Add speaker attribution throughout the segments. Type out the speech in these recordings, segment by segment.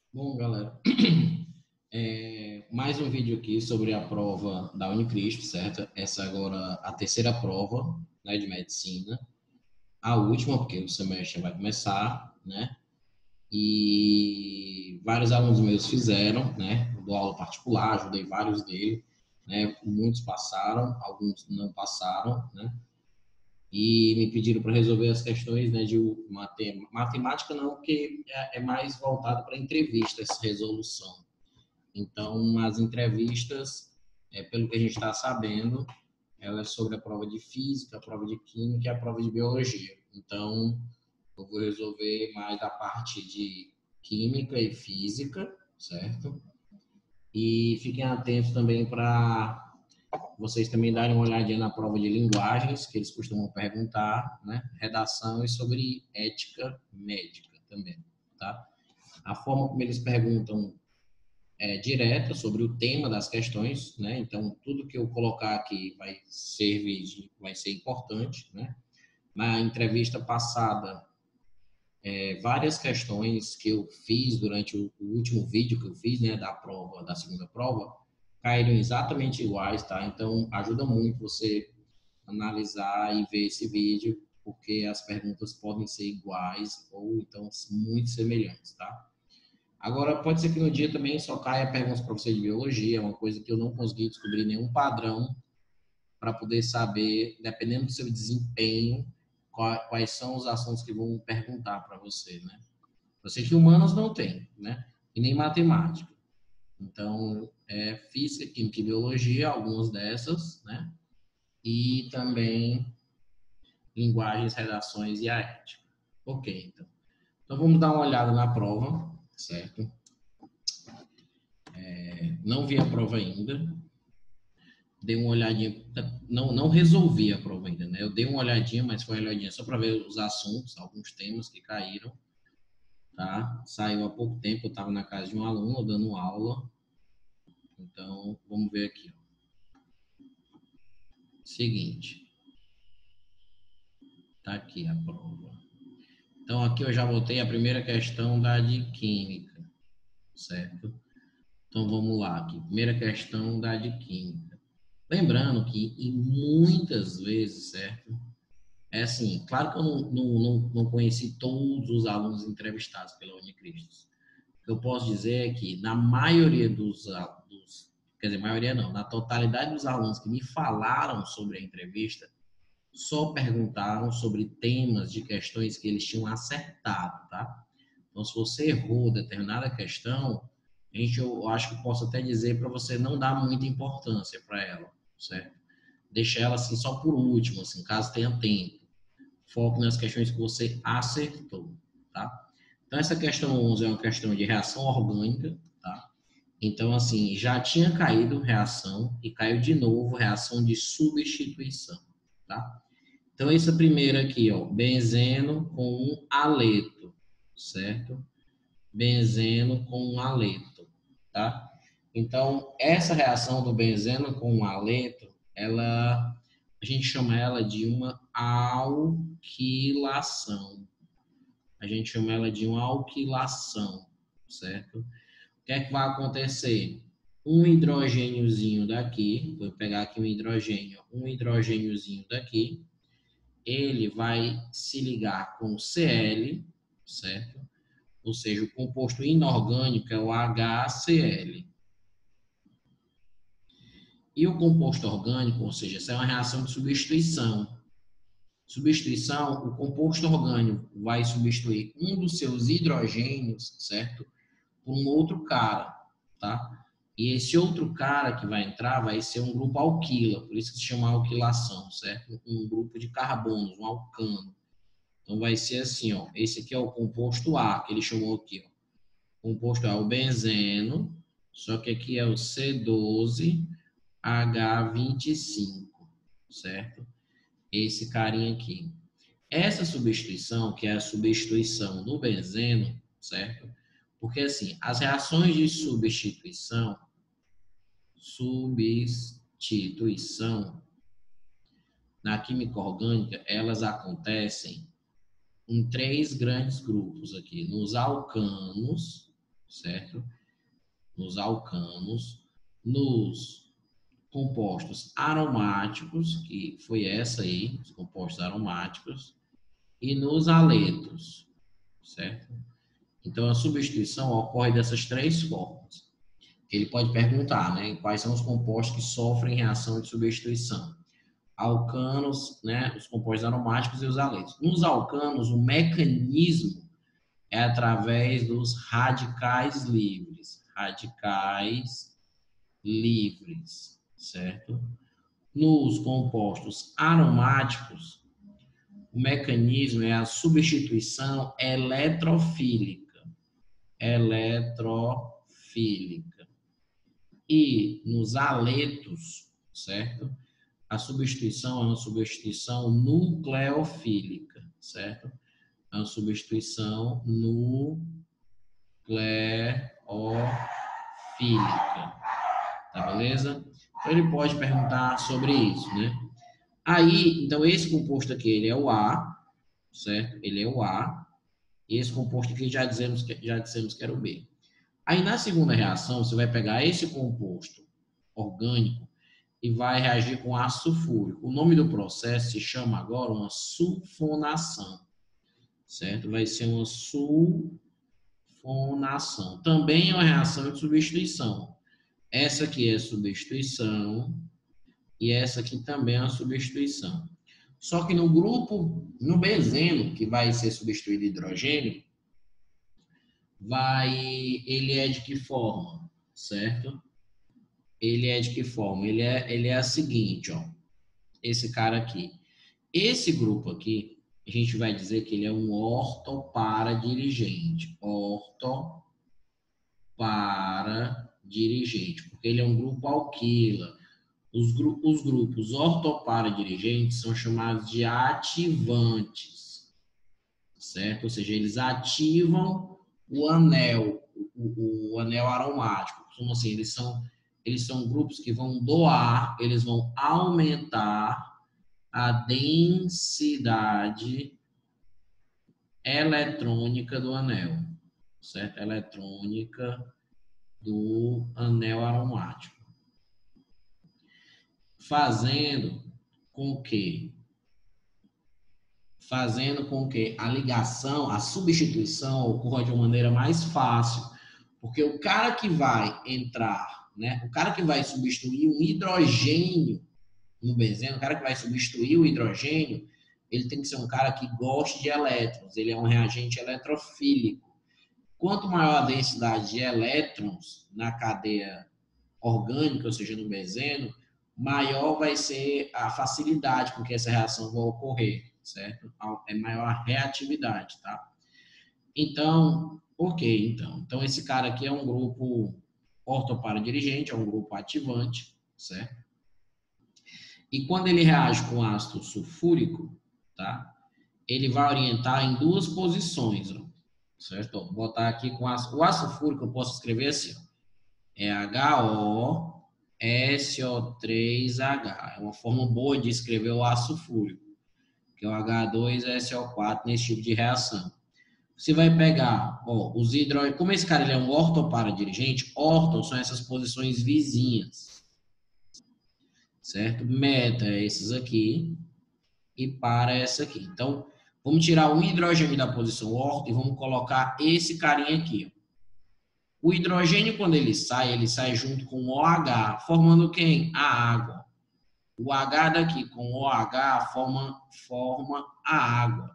Speaker 1: Bom, galera, mais um vídeo aqui sobre a prova da Unicristo, certo? Essa agora a terceira prova, né, de medicina, a última, porque o semestre vai começar, né? E vários alunos meus fizeram, né? Eu dou aula particular, ajudei vários deles, né? Muitos passaram, alguns não passaram, né? E me pediram para resolver as questões, né, de matemática, não, porque é mais voltado para entrevista essa resolução. Então, as entrevistas, pelo que a gente está sabendo, ela é sobre a prova de física, a prova de química e a prova de biologia. Então, eu vou resolver mais da parte de química e física, certo? E fiquem atentos também para vocês também darem uma olhadinha na prova de linguagens, que eles costumam perguntar, né? Redação e sobre ética médica também, tá? A forma como eles perguntam direta sobre o tema das questões, né? Então, tudo que eu colocar aqui vai servir, vai ser importante, né? Na entrevista passada, várias questões que eu fiz durante o último vídeo que eu fiz, né, da prova, da segunda prova, caíram exatamente iguais, tá? Então, ajuda muito você analisar e ver esse vídeo, porque as perguntas podem ser iguais ou então muito semelhantes, tá? Agora, pode ser que no dia também só caia perguntas para você de biologia, é uma coisa que eu não consegui descobrir nenhum padrão para poder saber, dependendo do seu desempenho, quais são os assuntos que vão perguntar para você, né? Eu sei que humanos não tem, né? E nem matemática. Então, física, química e biologia, algumas dessas, né? E também linguagens, redações e a ética. Ok, então. Então, vamos dar uma olhada na prova, certo? Não vi a prova ainda, dei uma olhadinha, não resolvi a prova ainda, né? Eu dei uma olhadinha, mas foi uma olhadinha só para ver os assuntos, alguns temas que caíram, tá? Saiu há pouco tempo, eu estava na casa de um aluno dando aula, então vamos ver aqui. Seguinte, tá aqui a prova. Então aqui eu já botei a primeira questão da de química, certo? Então vamos lá aqui, primeira questão da de química. Lembrando que e muitas vezes, certo? É assim, claro que eu não conheci todos os alunos entrevistados pela Unicristo. O que eu posso dizer é que na maioria quer dizer, maioria não, na totalidade dos alunos que me falaram sobre a entrevista, só perguntaram sobre temas de questões que eles tinham acertado, tá? Então, se você errou determinada questão, eu acho que posso até dizer para você não dar muita importância para ela, certo? Deixa ela assim só por último, assim, caso tenha tempo. Foco nas questões que você acertou, tá? Então, essa questão 11 é uma questão de reação orgânica, tá? Então, assim, já tinha caído reação e caiu de novo reação de substituição, tá? Então, essa primeira aqui, ó, benzeno com um aleto, certo? Benzeno com um aleto, tá? Então, essa reação do benzeno com um aleto, a gente chama ela de uma alquilação. A gente chama ela de uma alquilação, certo? O que é que vai acontecer? Um hidrogêniozinho daqui, vou pegar aqui um hidrogêniozinho daqui, ele vai se ligar com o Cl, certo? Ou seja, o composto inorgânico é o HCl. E o composto orgânico, ou seja, essa é uma reação de substituição. Substituição, o composto orgânico vai substituir um dos seus hidrogênios, certo? Por um outro cara, tá? E esse outro cara que vai entrar vai ser um grupo alquila, por isso que se chama alquilação, certo? Um grupo de carbonos, um alcano. Então vai ser assim, ó. Esse aqui é o composto A, que ele chamou aqui, ó. O composto A é o benzeno, só que aqui é o C12H25, certo? Esse carinha aqui. Essa substituição, que é a substituição do benzeno, certo? Porque assim, as reações de substituição na química orgânica, elas acontecem em três grandes grupos aqui, nos alcanos, certo? Nos alcanos, nos compostos aromáticos, que foi essa aí, os compostos aromáticos, e nos aletos, certo? Então, a substituição ocorre dessas três formas. Ele pode perguntar, né, quais são os compostos que sofrem reação de substituição. Alcanos, né, os compostos aromáticos e os aletos. Nos alcanos, o mecanismo é através dos radicais livres. Radicais livres, certo? Nos compostos aromáticos, o mecanismo é a substituição eletrofílica. Eletrofílica. E nos aletos, certo? A substituição é uma substituição nucleofílica, certo? É uma substituição nucleofílica. Tá beleza? Então, ele pode perguntar sobre isso, né? Aí, então, esse composto aqui, ele é o A, certo? Ele é o A. E esse composto aqui já dissemos que era o B. Aí, na segunda reação, você vai pegar esse composto orgânico e vai reagir com ácido sulfúrico. O nome do processo se chama agora uma sulfonação, certo? Vai ser uma sulfonação. Também é uma reação de substituição. Essa aqui é substituição e essa aqui também é uma substituição. Só que no grupo, no benzeno, que vai ser substituído hidrogênio, ele é de que forma, certo? Ele é de que forma? Ele é a seguinte, ó. Esse cara aqui. Esse grupo aqui, a gente vai dizer que ele é um ortoparadirigente. Ortoparadirigente, porque ele é um grupo alquila. Os grupos ortoparadirigentes são chamados de ativantes, certo? Ou seja, eles ativam o anel, o anel aromático. Como assim? Eles são grupos que vão doar, eles vão aumentar a densidade eletrônica do anel, certo? Eletrônica do anel aromático. Fazendo com que a ligação, a substituição ocorra de uma maneira mais fácil, porque o cara que vai entrar, né, o cara que vai substituir um hidrogênio no benzeno, o cara que vai substituir o hidrogênio, ele tem que ser um cara que goste de elétrons, ele é um reagente eletrofílico. Quanto maior a densidade de elétrons na cadeia orgânica, ou seja, no benzeno, maior vai ser a facilidade com que essa reação vai ocorrer, certo? É maior a reatividade, tá? Então, ok, então esse cara aqui é um grupo ortoparadirigente, é um grupo ativante, certo? E quando ele reage com ácido sulfúrico, tá? Ele vai orientar em duas posições, ó, certo? Vou botar aqui com ácido. O ácido sulfúrico eu posso escrever assim, ó. É HOSO3H. É uma forma boa de escrever o ácido sulfúrico, que é o H2SO4 nesse tipo de reação. Você vai pegar, ó, os hidrogênios. Como esse cara ele é um ortoparadirigente, orto são essas posições vizinhas, certo? Meta é esses aqui e para essa aqui. Então, vamos tirar o hidrogênio da posição orto e vamos colocar esse carinha aqui, ó. O hidrogênio, quando ele sai junto com o OH, formando quem? A água. O H daqui com o OH forma a água.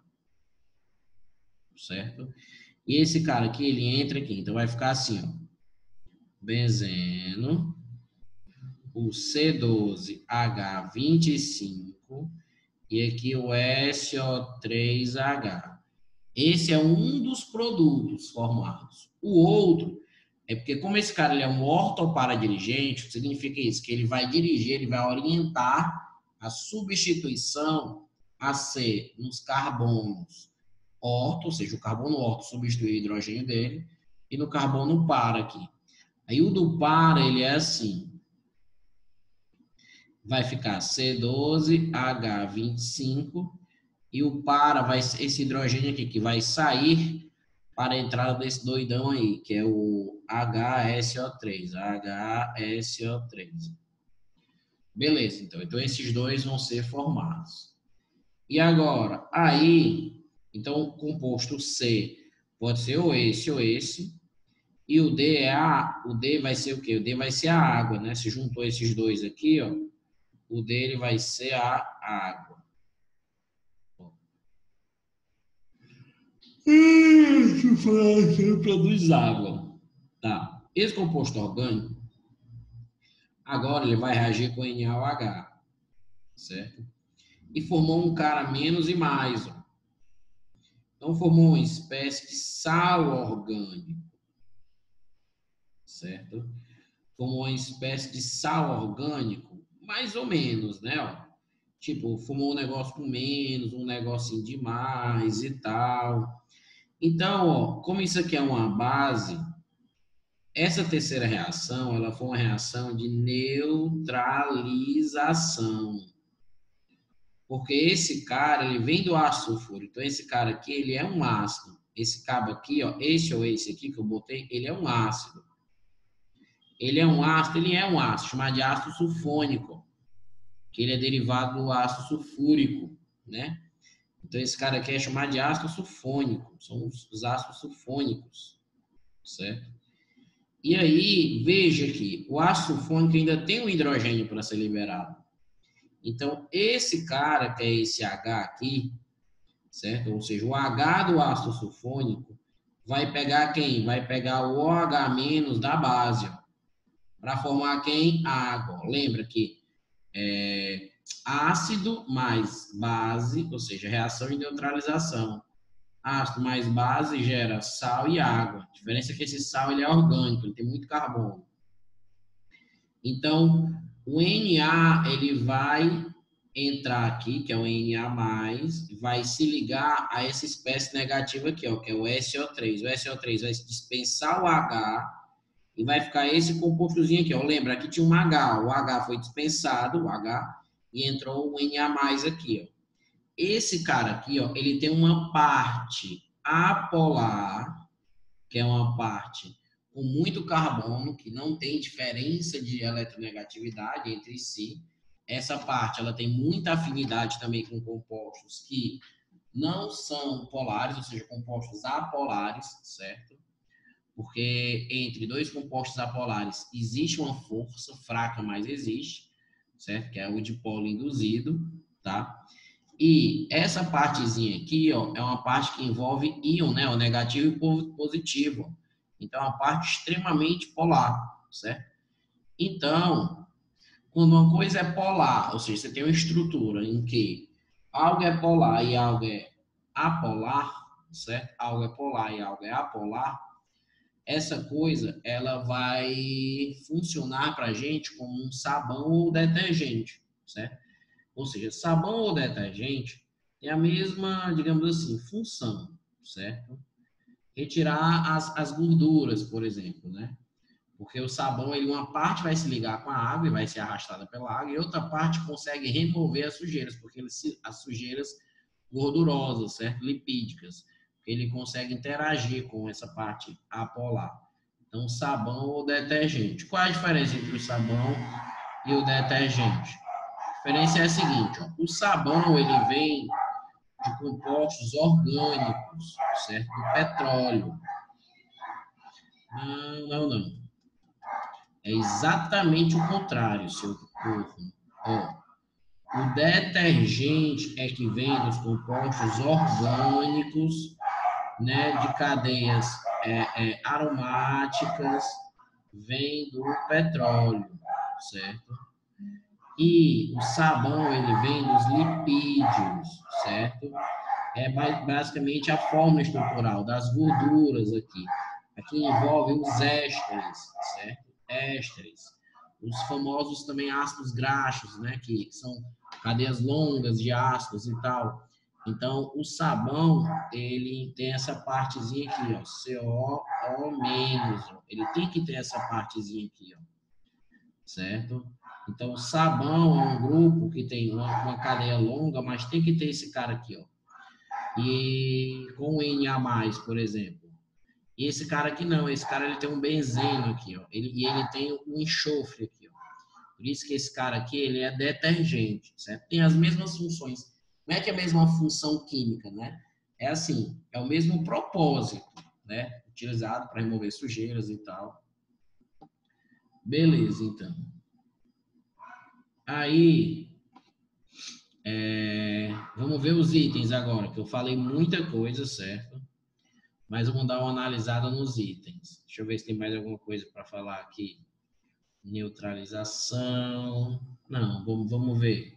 Speaker 1: Certo? E esse cara aqui, ele entra aqui. Então, vai ficar assim, ó. Benzeno, o C12H25 e aqui o SO3H. Esse é um dos produtos formados. O outro é porque, como esse cara ele é um ortoparadirigente, significa isso, que ele vai dirigir, ele vai orientar a substituição a ser nos carbonos orto, ou seja, o carbono orto substitui o hidrogênio dele, e no carbono par aqui. Aí o do par, ele é assim. Vai ficar C12H25 e o para, esse hidrogênio aqui, que vai sair, para a entrada desse doidão aí, que é o HSO3. HSO3. Beleza, então esses dois vão ser formados. E agora, aí, então o composto C pode ser ou esse, e o D vai ser o quê? O D vai ser a água, né? Se juntou esses dois aqui, ó, o D ele vai ser a água. Produz água. Tá. Esse composto orgânico, agora ele vai reagir com NaOH, certo? E formou um cara menos e mais, ó. Então formou uma espécie de sal orgânico, certo? Formou uma espécie de sal orgânico, mais ou menos, né? Ó. Tipo, formou um negócio com menos, um negocinho de mais e tal. Então, ó, como isso aqui é uma base, essa terceira reação, ela foi uma reação de neutralização. Porque esse cara, ele vem do ácido sulfúrico. Então, esse cara aqui, ele é um ácido. Esse cabo aqui, ó, esse ou esse aqui que eu botei, ele é um ácido. Ele é um ácido, chamado de ácido sulfônico, que ele é derivado do ácido sulfúrico, né? Então, esse cara aqui é chamado de ácido sulfônico. São os ácidos sulfônicos, certo? E aí, veja que o ácido sulfônico ainda tem um hidrogênio para ser liberado. Então, esse cara, que é esse H aqui, certo? Ou seja, o H do ácido sulfônico vai pegar quem? Vai pegar o OH- da base, para formar quem? A água. Lembra que ácido mais base, ou seja, reação de neutralização. Ácido mais base gera sal e água. A diferença é que esse sal ele é orgânico, ele tem muito carbono. Então, o Na ele vai entrar aqui, que é o Na+, vai se ligar a essa espécie negativa aqui, ó, que é o SO3. O SO3 vai dispensar o H e vai ficar esse compostozinho aqui, ó. Lembra, aqui tinha um H, o H foi dispensado, o H, e entrou o Na+ aqui, ó. Esse cara aqui, ó, ele tem uma parte apolar, que é uma parte com muito carbono, que não tem diferença de eletronegatividade entre si. Essa parte ela tem muita afinidade também com compostos que não são polares, ou seja, compostos apolares, certo? Porque entre dois compostos apolares existe uma força fraca, mas existe, certo? Que é o dipolo induzido, tá? E essa partezinha aqui, ó, é uma parte que envolve íon, né? O negativo e o positivo. Então, é uma parte extremamente polar, certo? Então, quando uma coisa é polar, ou seja, você tem uma estrutura em que algo é polar e algo é apolar, certo? Algo é polar e algo é apolar, essa coisa, ela vai funcionar para a gente como um sabão ou detergente, certo? Ou seja, sabão ou detergente tem a mesma, digamos assim, função, certo? Retirar as gorduras, por exemplo, né? Porque o sabão, ele, uma parte vai se ligar com a água e vai ser arrastada pela água, e outra parte consegue remover as sujeiras, porque as sujeiras gordurosas, certo? Lipídicas. Ele consegue interagir com essa parte apolar. Então, sabão ou detergente. Qual é a diferença entre o sabão e o detergente? A diferença é a seguinte, ó, o sabão ele vem de compostos orgânicos, certo? Do petróleo. Não. É exatamente o contrário, seu corpo. Ó, o detergente é que vem dos compostos orgânicos, né, de cadeias aromáticas, vem do petróleo, certo? E o sabão, ele vem dos lipídios, certo? É basicamente a forma estrutural das gorduras aqui. Aqui envolve os ésteres, certo? Ésteres. Os famosos também ácidos graxos, né? Que são cadeias longas de ácidos e tal. Então, o sabão, ele tem essa partezinha aqui, ó, CO-. Ele tem que ter essa partezinha aqui, ó, certo? Então, o sabão é um grupo que tem uma cadeia longa, mas tem que ter esse cara aqui, ó. E com o Na+, por exemplo. E esse cara aqui não, esse cara ele tem um benzeno aqui, ó. E ele tem um enxofre aqui, ó. Por isso que esse cara aqui, ele é detergente, certo? Tem as mesmas funções. Não é que é a mesma função química, né? É assim, é o mesmo propósito, né? Utilizado para remover sujeiras e tal. Beleza, então. Aí, vamos ver os itens agora, que eu falei muita coisa, certo? Mas vamos dar uma analisada nos itens. Deixa eu ver se tem mais alguma coisa para falar aqui. Neutralização. Não, vamos ver.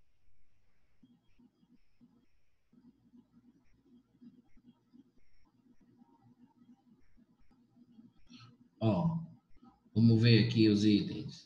Speaker 1: Ó, vamos ver aqui os itens.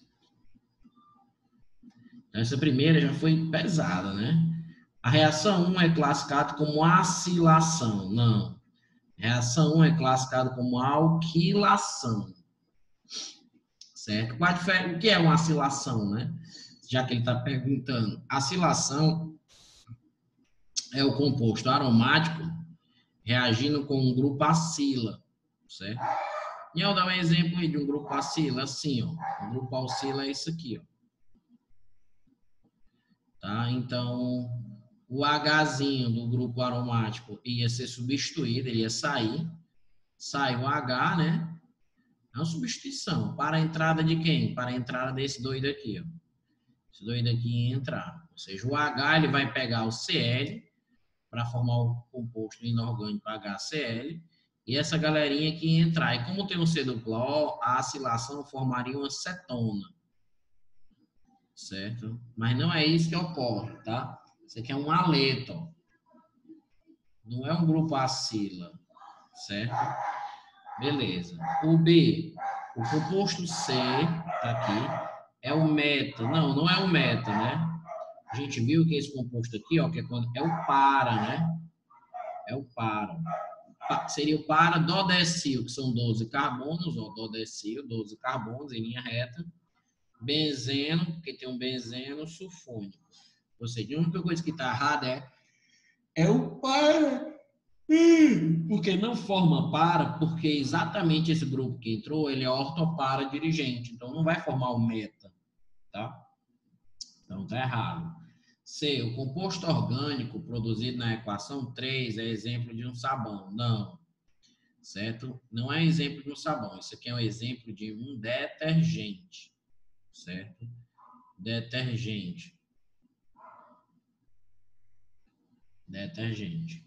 Speaker 1: Essa primeira já foi pesada, né? A reação 1 é classificada como acilação. Não. Reação 1 é classificada como alquilação. Certo? O que é uma acilação, né? Já que ele está perguntando. Acilação é o composto aromático reagindo com um grupo acila, certo? E eu dar um exemplo aí de um grupo acila, assim, ó. O grupo acila é isso aqui, ó. Tá? Então, o Hzinho do grupo aromático ia ser substituído, ele ia sair. Sai o H, né? É uma substituição. Para a entrada de quem? Para a entrada desse doido aqui, ó. Esse doido aqui ia entrar. Ou seja, o H ele vai pegar o Cl para formar o composto inorgânico HCl, e essa galerinha aqui ia entrar. E como tem um C duplo O, a acilação formaria uma cetona. Certo? Mas não é isso que ocorre, tá? Isso aqui é um aleto. Não é um grupo acila. Certo? Beleza. O B, o composto C, tá aqui, é o meta. Não, não é o meta, né? A gente viu que esse composto aqui, ó, que é o para, né? É o para. Seria o para dodecil, que são 12 carbonos, ó, dodecil, 12 carbonos em linha reta. Benzeno, porque tem um benzeno sulfônico. Ou seja, a única coisa que está errada é o para. Porque não forma para, porque exatamente esse grupo que entrou, ele é ortopara dirigente, então não vai formar o meta, tá? Então tá errado. C, o composto orgânico produzido na equação 3 é exemplo de um sabão. Não, certo? Não é exemplo de um sabão, isso aqui é um exemplo de um detergente, certo? Detergente. Detergente.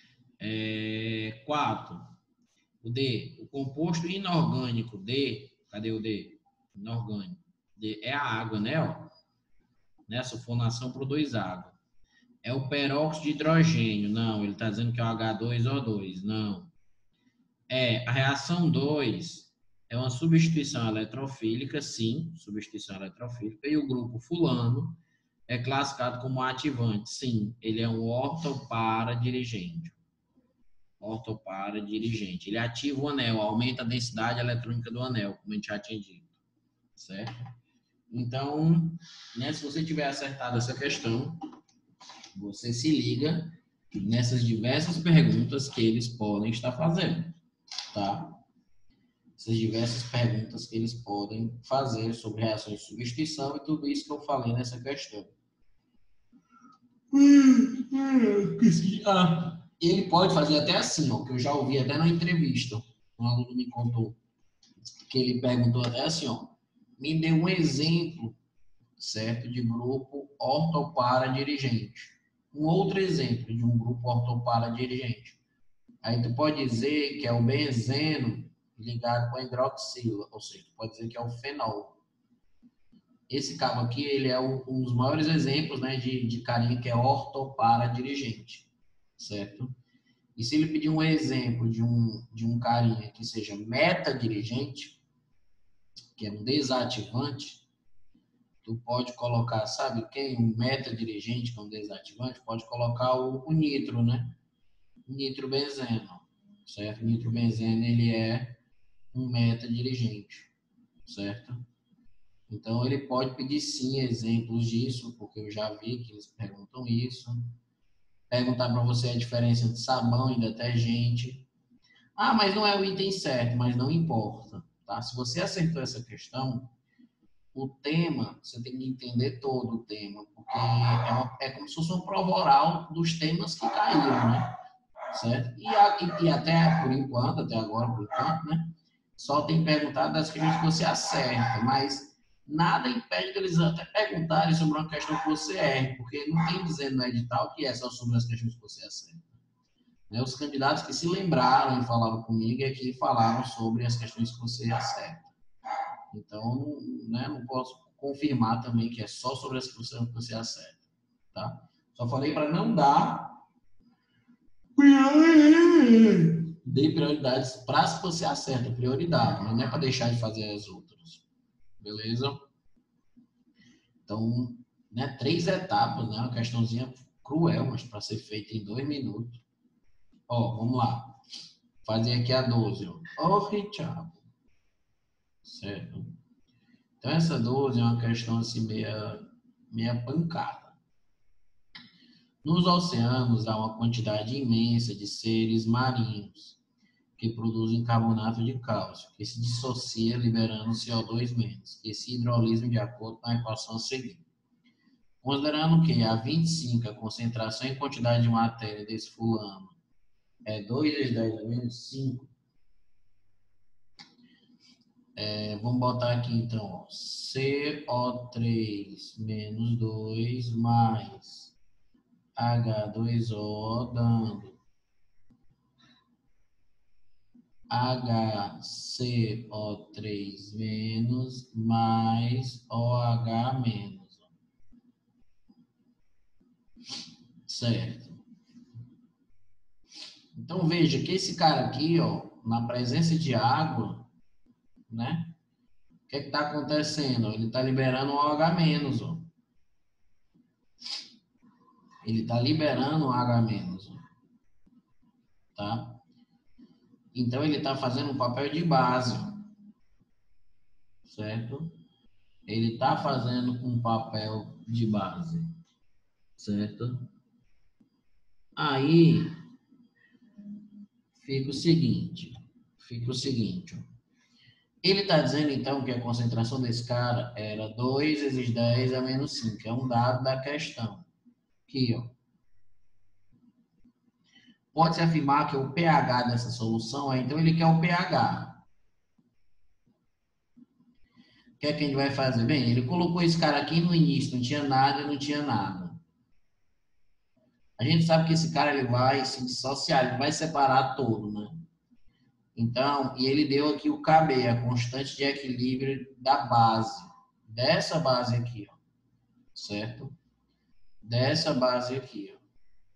Speaker 1: 4. O D, o composto inorgânico D, cadê o D? Inorgânico. D é a água, né? Ó? Né? Sulfonação produz água. É o peróxido de hidrogênio. Não, ele está dizendo que é o H2O2. Não. A reação 2 é uma substituição eletrofílica, sim, substituição eletrofílica. E o grupo fulano é classificado como ativante. Sim, ele é um ortopara dirigente. Ortopara dirigente. Ele ativa o anel, aumenta a densidade eletrônica do anel, como a gente já tinha dito. Certo? Então, né, se você tiver acertado essa questão, você se liga nessas diversas perguntas que eles podem estar fazendo, tá? Essas diversas perguntas que eles podem fazer sobre reações de substituição e tudo isso que eu falei nessa questão. Ele pode fazer até assim, ó, que eu já ouvi até na entrevista. Um aluno me contou que ele perguntou até assim, ó, me dê um exemplo, certo, de grupo ortopara dirigente. Um outro exemplo de um grupo ortopara dirigente. Aí tu pode dizer que é o benzeno ligado com a hidroxila, ou seja, tu pode dizer que é o fenol. Esse cabo aqui, ele é um dos maiores exemplos, né, de carinha que é ortopara dirigente, certo? E se ele pedir um exemplo de um carinha que seja meta-dirigente, que é um desativante, tu pode colocar, sabe quem? Um meta-dirigente, que é um desativante, pode colocar o nitro, né? O nitrobenzeno, certo? O nitrobenzeno, ele é um meta-dirigente, certo? Então, ele pode pedir sim exemplos disso, porque eu já vi que eles perguntam isso. Perguntar para você a diferença de sabão e detergente. Ah, mas não é o item certo, mas não importa, tá? Se você acertou essa questão, o tema, você tem que entender todo o tema, porque é como se fosse uma prova oral dos temas que caíram, né? Certo? E até por enquanto, até agora por enquanto, né? Só tem perguntado das questões que você acerta, mas nada impede deles até perguntarem sobre uma questão que você erre, porque não tem dizendo no edital que é só sobre as questões que você acerta. Né? Os candidatos que se lembraram e falaram comigo é que falaram sobre as questões que você acerta. Então, né, não posso confirmar também que é só sobre as questões que você acerta. Tá? Só falei para não dar dê prioridades para as que você acerta, prioridade, mas não é para deixar de fazer as outras. Beleza? Então, né, 3 etapas, né? Uma questãozinha cruel, mas para ser feita em 2 minutos. Ó, vamos lá. Fazer aqui a 12. Ó, Richard. Certo? Então, essa 12 é uma questão assim meia pancada. Nos oceanos há uma quantidade imensa de seres marinhos que produzem carbonato de cálcio, que se dissocia liberando CO2 menos, que se hidrolisam de acordo com a equação a seguir. Considerando que a 25 a concentração e quantidade de matéria desse fulano é 2 vezes 10 a menos 5, vamos botar aqui então, ó, CO3 menos 2 mais H2O dando HCO3 menos mais OH menos. Certo. Então veja que esse cara aqui, ó, na presença de água, né? O que está acontecendo? Ele está liberando OH menos, ó. Ele está liberando OH menos, ó, tá? Então ele está fazendo um papel de base, ó, certo? Ele está fazendo um papel de base, certo? Aí fica o seguinte, ó. Ele está dizendo, então, que a concentração desse cara era 2 vezes 10 a menos 5. É um dado da questão. Aqui, ó. Pode-se afirmar que o pH dessa solução é, então, ele quer o pH. O que é que a gente vai fazer? Bem, ele colocou esse cara aqui no início, não tinha nada, não tinha nada. A gente sabe que esse cara ele vai se dissociar, ele vai separar todo, né? Então, e ele deu aqui o KB, a constante de equilíbrio da base. Dessa base aqui, ó. Certo? Dessa base aqui, ó.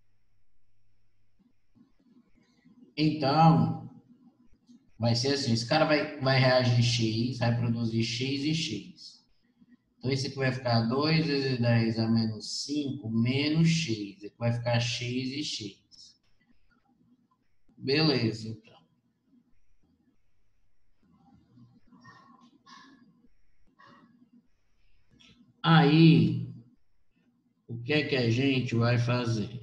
Speaker 1: Então, vai ser assim, esse cara vai reagir X, vai produzir X e X. Então, esse aqui vai ficar 2 vezes 10 a menos 5 menos X. Esse aqui vai ficar X e X. Beleza, então. Aí, o que é que a gente vai fazer?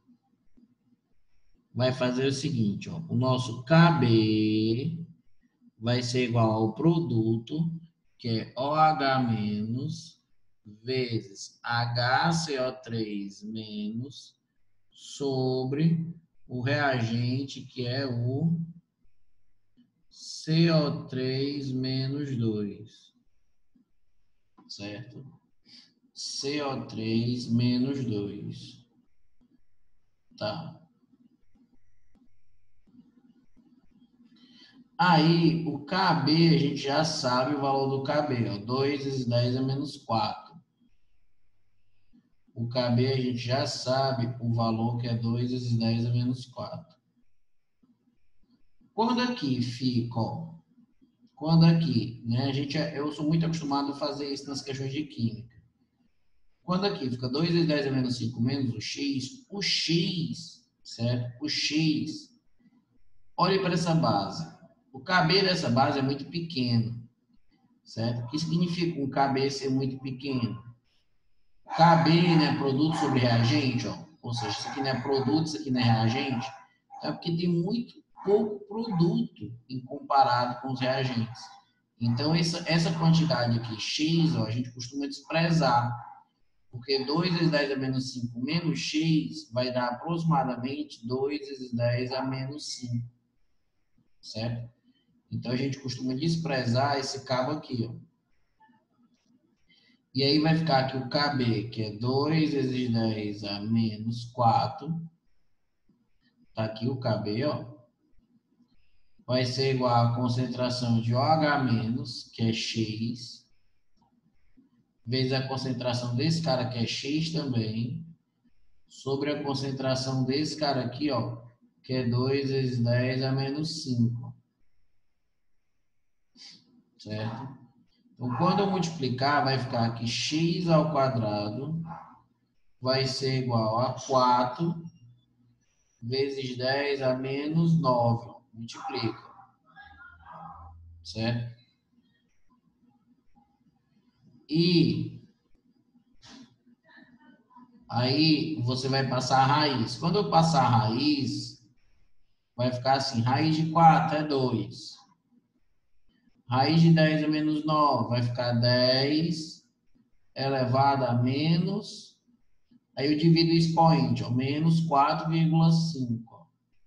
Speaker 1: Vai fazer o seguinte, ó, o nosso KB vai ser igual ao produto, que é OH menos vezes HCO3 menos sobre o reagente, que é o CO3 menos 2, certo? CO3 menos 2, tá? Aí, o KB, a gente já sabe o valor do KB, ó, 2 vezes 10 a menos 4. O KB a gente já sabe o valor que é 2 vezes 10 a menos 4. Quando aqui fica, ó, quando aqui, né, eu sou muito acostumado a fazer isso nas questões de química. Quando aqui fica 2 vezes 10 a menos 5 menos o X, certo? O X, olhe para essa base. O KB dessa base é muito pequeno, certo? O que significa um KB ser muito pequeno? KB, né, produto sobre reagente, ó. Ou seja, isso aqui não é produto, isso aqui não é reagente. É porque tem muito pouco produto em comparado com os reagentes. Então, essa quantidade aqui, x, ó, a gente costuma desprezar, porque 2 vezes 10 a menos 5 menos x vai dar aproximadamente 2 vezes 10 a menos 5, certo? Então, a gente costuma desprezar esse cabo aqui, ó. E aí vai ficar aqui o KB, que é 2 vezes 10 a menos 4. Tá aqui o KB, ó. Vai ser igual à concentração de OH-, que é X, vezes a concentração desse cara, que é X também, sobre a concentração desse cara aqui, ó, que é 2 vezes 10 a menos 5. Certo? Então, quando eu multiplicar, vai ficar aqui x ao quadrado vai ser igual a 4 vezes 10 a menos 9. Multiplica. Certo? E aí você vai passar a raiz. Quando eu passar a raiz, vai ficar assim, raiz de 4 é 2. Raiz de 10 a menos 9 vai ficar 10 elevado a menos. Aí eu divido o expoente, ó, menos 4,5.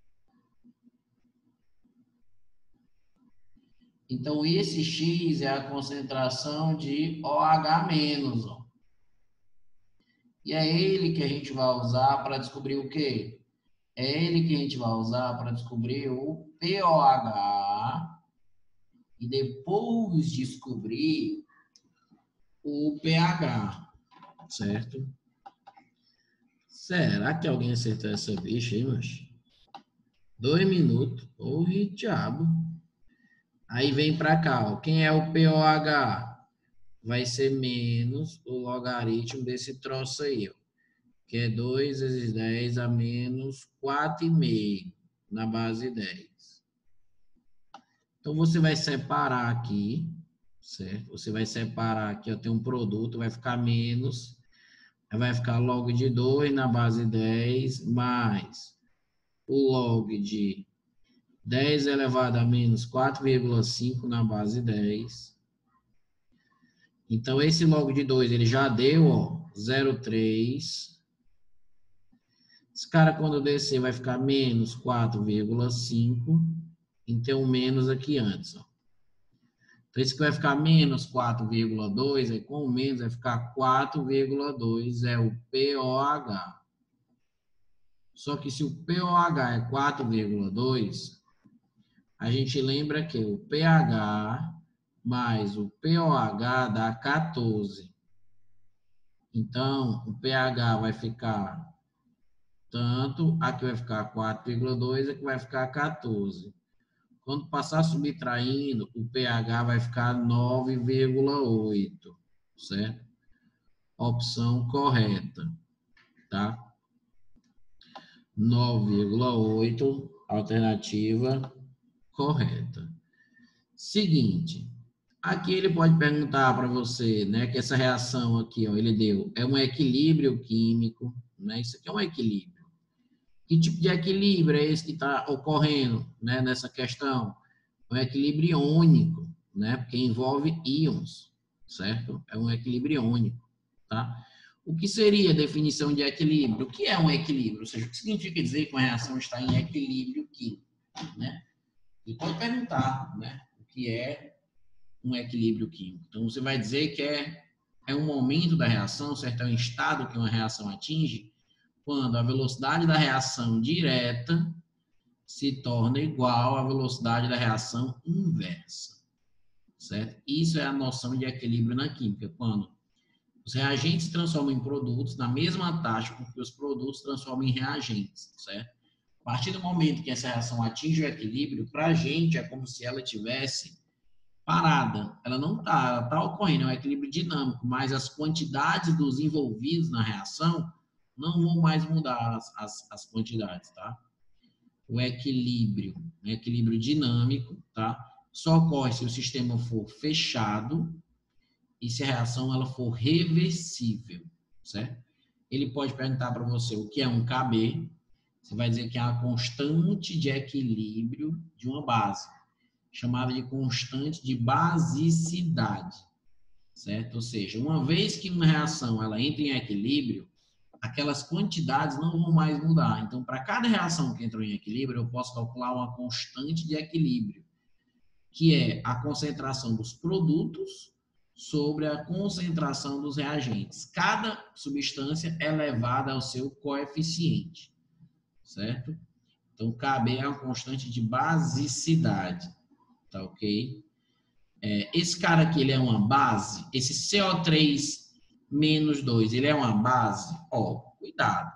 Speaker 1: Então, esse X é a concentração de OH-. Ó. E é ele que a gente vai usar para descobrir o quê? É ele que a gente vai usar para descobrir o POH e depois descobrir o pH, certo? Será que alguém acertou essa bicha aí, macho? 2 minutos. Ô, diabo. Aí vem para cá, ó. Quem é o POH? Vai ser menos o logaritmo desse troço aí, ó. Que é 2 vezes 10 a menos 4,5 na base 10. Então, você vai separar aqui, certo? Você vai separar aqui, ó, tem um produto, vai ficar menos, vai ficar log de 2 na base 10, mais o log de 10 elevado a menos 4,5 na base 10. Então, esse log de 2, ele já deu, ó, 0,3. Esse cara, quando descer, vai ficar menos 4,5. E tem um menos aqui antes, ó. Então, esse aqui vai ficar menos 4,2, aí com o menos vai ficar 4,2, é o POH. Só que se o POH é 4,2, a gente lembra que o pH mais o POH dá 14. Então, o pH vai ficar tanto, aqui vai ficar 4,2, aqui vai ficar 14. Quando passar subtraindo, o pH vai ficar 9,8, certo? Opção correta, tá? 9,8, alternativa correta. Seguinte, aqui ele pode perguntar para você, né, que essa reação aqui, ó, ele deu, é um equilíbrio químico, né? Isso aqui é um equilíbrio. Que tipo de equilíbrio é esse que está ocorrendo, né, nessa questão? É um equilíbrio iônico, né, porque envolve íons, certo? É um equilíbrio iônico, tá? O que seria a definição de equilíbrio? O que é um equilíbrio? Ou seja, o que significa dizer que uma reação está em equilíbrio químico, né? Ele pode perguntar, né, o que é um equilíbrio químico. Então, você vai dizer que é um momento da reação, certo? É um estado que uma reação atinge, quando a velocidade da reação direta se torna igual à velocidade da reação inversa, certo? Isso é a noção de equilíbrio na química, quando os reagentes se transformam em produtos na mesma taxa com que os produtos transformam em reagentes, certo? A partir do momento que essa reação atinge o equilíbrio, para a gente é como se ela tivesse parada. Ela não está, ela está ocorrendo, é um equilíbrio dinâmico, mas as quantidades dos envolvidos na reação não vão mais mudar as quantidades, tá? O equilíbrio dinâmico, tá? Só ocorre se o sistema for fechado e se a reação ela for reversível, certo? Ele pode perguntar para você o que é um KB, Você vai dizer que é a constante de equilíbrio de uma base, chamada de constante de basicidade, certo? Ou seja, uma vez que uma reação ela entra em equilíbrio, aquelas quantidades não vão mais mudar. Então, para cada reação que entrou em equilíbrio, eu posso calcular uma constante de equilíbrio, que é a concentração dos produtos sobre a concentração dos reagentes. Cada substância é elevada ao seu coeficiente, certo? Então, KB é uma constante de basicidade, tá ok? Esse cara aqui, ele é uma base, esse CO3 menos 2, ele é uma base? Ó, cuidado,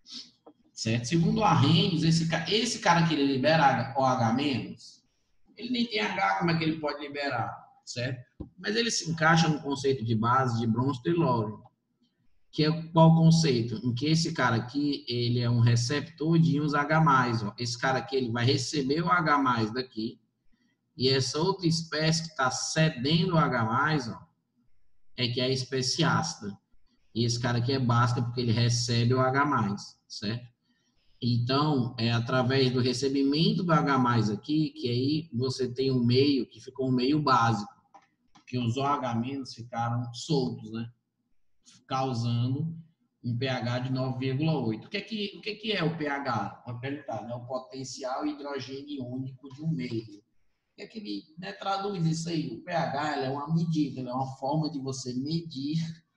Speaker 1: certo? Segundo Arrhenius, esse cara aqui, ele libera OH menos, ele nem tem H, como é que ele pode liberar, certo? Mas ele se encaixa no conceito de base de Bronsted e Lowry, que é qual conceito? Em que esse cara aqui, ele é um receptor de íons H+, ó. Esse cara aqui, ele vai receber o H+, daqui, e essa outra espécie que está cedendo o H+, ó, é que é a espécie ácida. E esse cara aqui é básica porque ele recebe o H+, certo? Então, é através do recebimento do H+ aqui, que aí você tem um meio que ficou um meio básico, que os OH- ficaram soltos, né? Causando um pH de 9,8. O que é o pH? Vou perguntar, né? O potencial hidrogênio único de um meio. O que é que ele, né, traduz isso aí? O pH é uma medida, é uma forma de você medir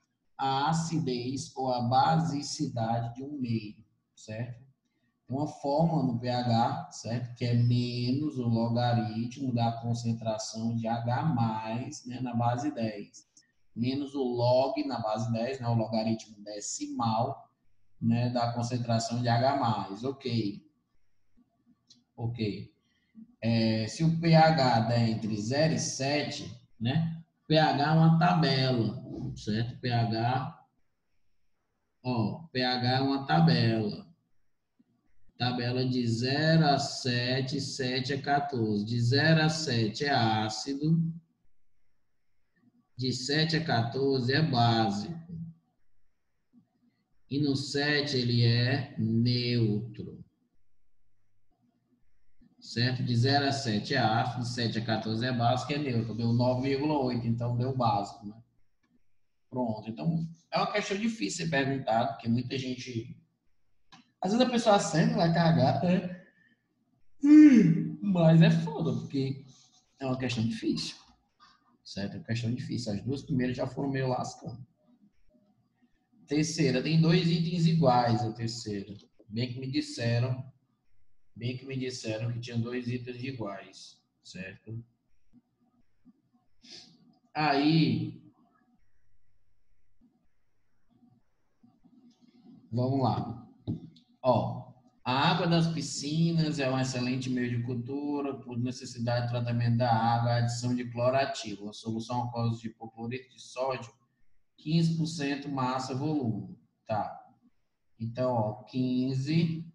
Speaker 1: a acidez ou a basicidade de um meio, certo? Uma fórmula no pH, certo? Que é menos o logaritmo da concentração de H+, né, na base 10. Menos o log na base 10, né, o logaritmo decimal, né, da concentração de H+. Ok. Ok. Se o pH der entre 0 e 7, né, pH é uma tabela, certo? pH é uma tabela. Tabela de 0 a 7, 7 a 14. De 0 a 7 é ácido, de 7 a 14 é básico. E no 7 ele é neutro. Certo? De 0 a 7 é ácido, de 7 a 14 é básico, é neutro. Deu 9,8, então deu básico, né? Pronto. Então, é uma questão difícil de perguntar, porque muita gente... Às vezes a pessoa sempre vai cagar, né? Mas é foda, porque é uma questão difícil. Certo? É uma questão difícil. As duas primeiras já foram meio lascando. Terceira, tem 2 itens iguais a terceira. Bem que me disseram que tinha 2 itens iguais, certo? Aí, vamos lá. Ó, a água das piscinas é um excelente meio de cultura por necessidade de tratamento da água, adição de clorativo, a solução aquosa de hipoclorito de sódio, 15% massa volume, tá? Então, ó, 15%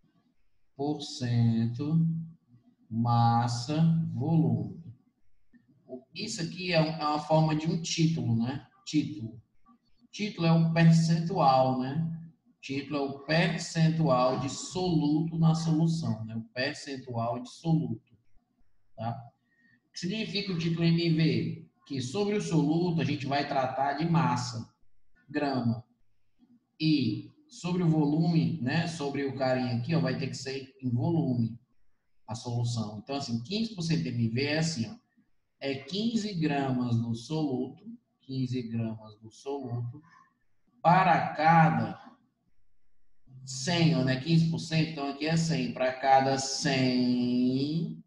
Speaker 1: massa volume. Isso aqui é uma forma de um título, né? Título é um percentual, né? Título é o percentual de soluto na solução, né? O percentual de soluto, tá? O que significa o título MV? Que sobre o soluto a gente vai tratar de massa, grama. E sobre o volume, né? Sobre o carinha aqui, ó, vai ter que ser em volume a solução. Então, assim, 15% MV é assim, ó, é 15 gramas do soluto, 15 gramas do soluto, para cada 100, né? 15%, então aqui é 100. Para cada 100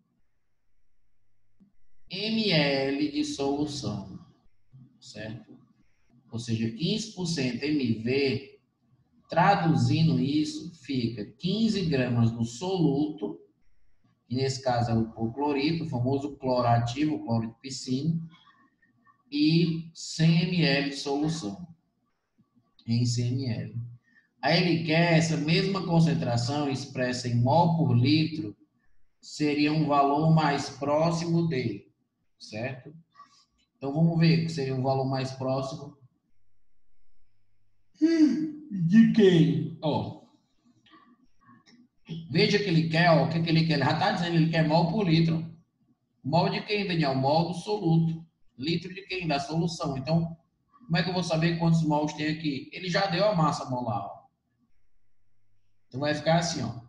Speaker 1: ml de solução, certo? Ou seja, 15% MV, traduzindo isso, fica 15 gramas do soluto, que nesse caso é o hipoclorito, o famoso clorativo, o cloro de piscina, e 100 ml de solução, em 100 ml. Aí ele quer essa mesma concentração expressa em mol por litro, seria um valor mais próximo dele, certo? Então vamos ver que seria um valor mais próximo de quem? Ó, Veja que ele quer, ó, o que, que ele quer? Ele já está dizendo, ele quer mol por litro. Mol de quem, Daniel? Mol do soluto. Litro de quem? Da solução. Então, como é que eu vou saber quantos mols tem aqui? Ele já deu a massa molar. Ó. Então, vai ficar assim, ó.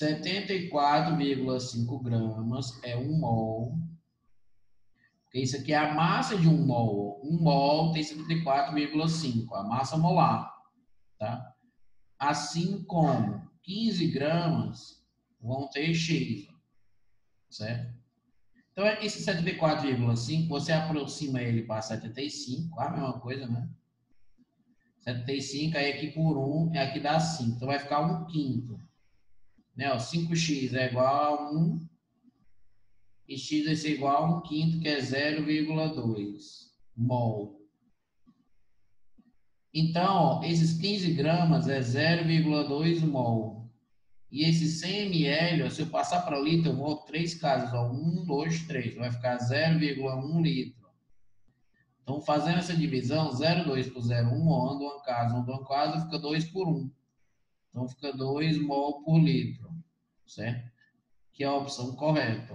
Speaker 1: 74,5 gramas é 1 mol. Porque isso aqui é a massa de 1 mol. 1 mol tem 74,5, a massa molar. Tá? Assim como 15 gramas vão ter X. Certo? Então, esse 74,5, você aproxima ele para 75, a mesma coisa, né? 75, aí aqui por 1, é aqui dá 5. Então, vai ficar 1 quinto. Né? Ó, 5x é igual a 1, e x vai ser igual a 1 quinto, que é 0,2 mol. Então, ó, esses 15 gramas é 0,2 mol. E esse 100 ml, ó, se eu passar para litro, eu vou 3 casas. Ó, 1, 2, 3. Vai ficar 0,1 litro. Então, fazendo essa divisão, 0,2 por 0,1, 1 anda uma casa, anda uma casa, fica 2 por 1. Então, fica 2 mol por litro, certo? Que é a opção correta,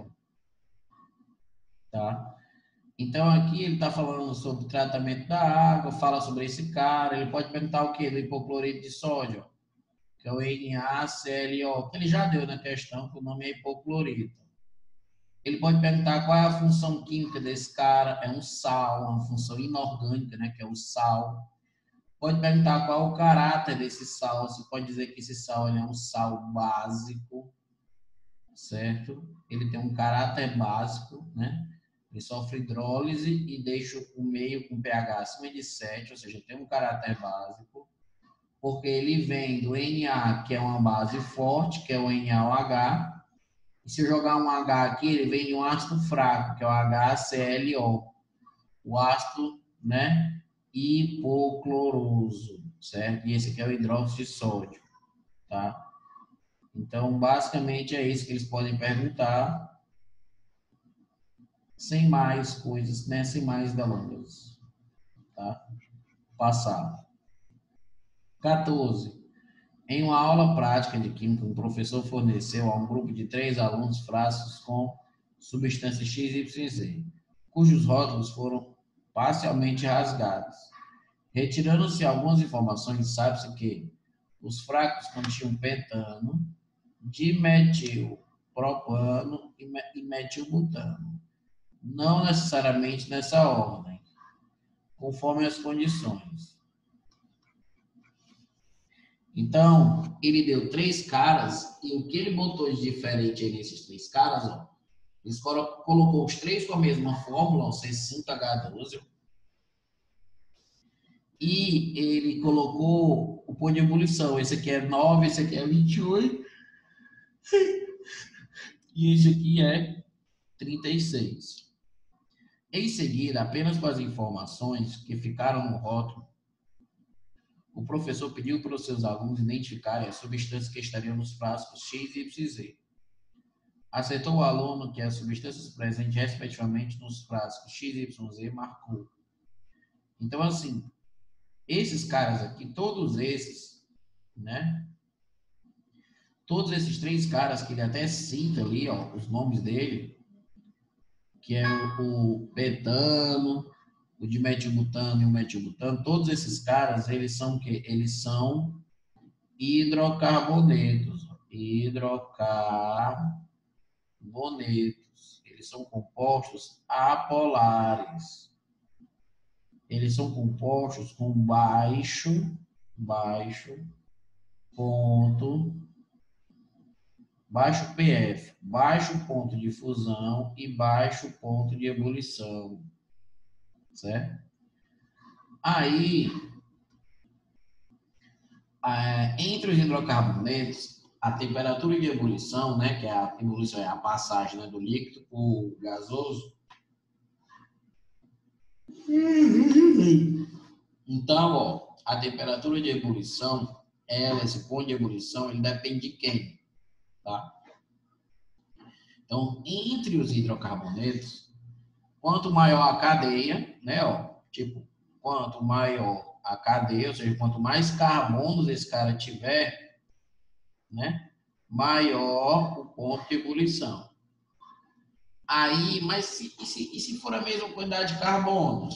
Speaker 1: tá? Então, aqui ele está falando sobre o tratamento da água, fala sobre esse cara, ele pode perguntar o quê? Do hipoclorito de sódio, que é o NaClO, que ele já deu na questão, que o nome é hipoclorito. Ele pode perguntar qual é a função química desse cara, é um sal, uma função inorgânica, né, que é o sal. Pode perguntar qual é o caráter desse sal. Você pode dizer que esse sal ele é um sal básico, certo? Ele tem um caráter básico, né? Ele sofre hidrólise e deixa o meio com pH acima de 7, ou seja, tem um caráter básico, porque ele vem do Na, que é uma base forte, que é o NaOH, e se eu jogar um H aqui, ele vem de um ácido fraco, que é o HClO, o ácido, né, hipocloroso, certo? E esse aqui é o hidróxido de sódio, tá? Então, basicamente é isso que eles podem perguntar, sem mais coisas, né, sem mais delongas, tá? Passar. 14. Em uma aula prática de química, um professor forneceu a um grupo de 3 alunos frascos com substâncias X, Y e Z, cujos rótulos foram parcialmente rasgados. Retirando-se algumas informações, sabe-se que os frascos continham pentano, dimetilpropano e metilbutano. Não necessariamente nessa ordem, conforme as condições. Então, ele deu 3 caras, e o que ele botou de diferente aí nesses 3 caras, ó, ele colocou os 3 com a mesma fórmula, o C5H12, e ele colocou o ponto de ebulição. Esse aqui é 9, esse aqui é 28, e esse aqui é 36. Em seguida, apenas com as informações que ficaram no rótulo, o professor pediu para os seus alunos identificarem as substâncias que estariam nos frascos X, Y e Z. Aceitou o aluno que as substâncias presentes, respectivamente, nos frascos X, Y, Z marcou. Então, assim, esses caras aqui, todos esses, né? Todos esses 3 caras que ele até cita ali, ó, os nomes dele, que é o petano, o dimetilbutano e o metilbutano, todos esses caras, eles são o quê? Eles são hidrocarbonetos. Hidrocarbonetos. Eles são compostos apolares. Eles são compostos com baixo PF, baixo ponto de fusão e baixo ponto de ebulição, certo? Aí, entre os hidrocarbonetos, a temperatura de ebulição, né, que a ebulição é a passagem, né, do líquido para o gasoso. Então, ó, a temperatura de ebulição, esse ponto de ebulição, ele depende de quem? Tá? Então, entre os hidrocarbonetos, quanto maior a cadeia, né, ó, tipo, quanto maior a cadeia, ou seja, quanto mais carbonos esse cara tiver, né, maior o ponto de ebulição. Aí, mas e se for a mesma quantidade de carbonos?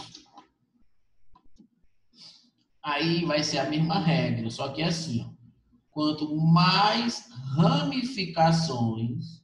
Speaker 1: Aí vai ser a mesma regra, só que é assim, ó, quanto mais ramificações,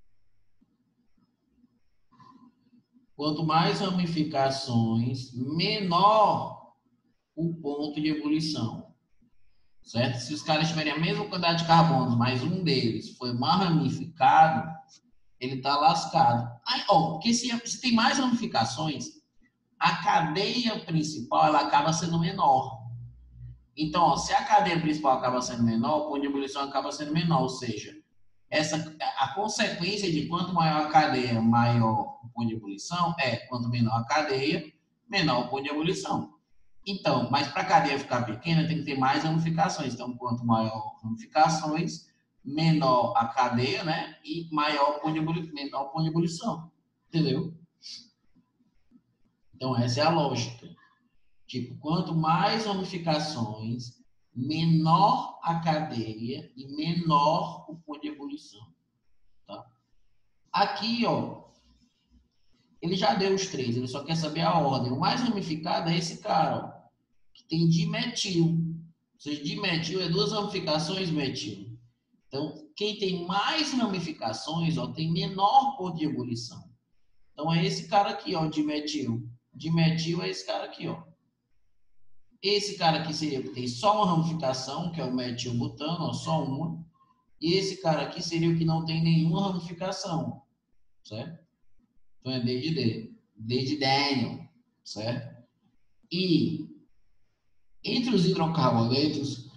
Speaker 1: menor o ponto de ebulição, certo? Se os caras tiverem a mesma quantidade de carbonos, mas um deles foi mais ramificado, ele está lascado. Aí, ó, porque se tem mais ramificações, a cadeia principal ela acaba sendo menor. Então, ó, se a cadeia principal acaba sendo menor, o ponto de ebulição acaba sendo menor, ou seja, a consequência de quanto maior a cadeia, maior o ponto de ebulição, é quanto menor a cadeia, menor o ponto de ebulição. Então, mas para a cadeia ficar pequena, tem que ter mais ramificações. Então, quanto maior ramificações, menor a cadeia, né? E maior o ponto de ebulição. Entendeu? Então, essa é a lógica. Tipo, quanto mais ramificações, menor a cadeia e menor o ponto de ebulição. Tá? Aqui, ó, ele já deu os três, ele só quer saber a ordem. O mais ramificado é esse cara, ó, que tem dimetil. Ou seja, dimetil é duas ramificações metil. Então, quem tem mais ramificações, ó, tem menor ponto de ebulição. Então, é esse cara aqui, ó, dimetil. Dimetil é esse cara aqui, ó. Esse cara aqui seria que tem só uma ramificação, que é o metilbutano, ó, só uma. E esse cara aqui seria o que não tem nenhuma ramificação, certo? Então é D de D. D de Daniel, certo? E entre os hidrocarbonetos,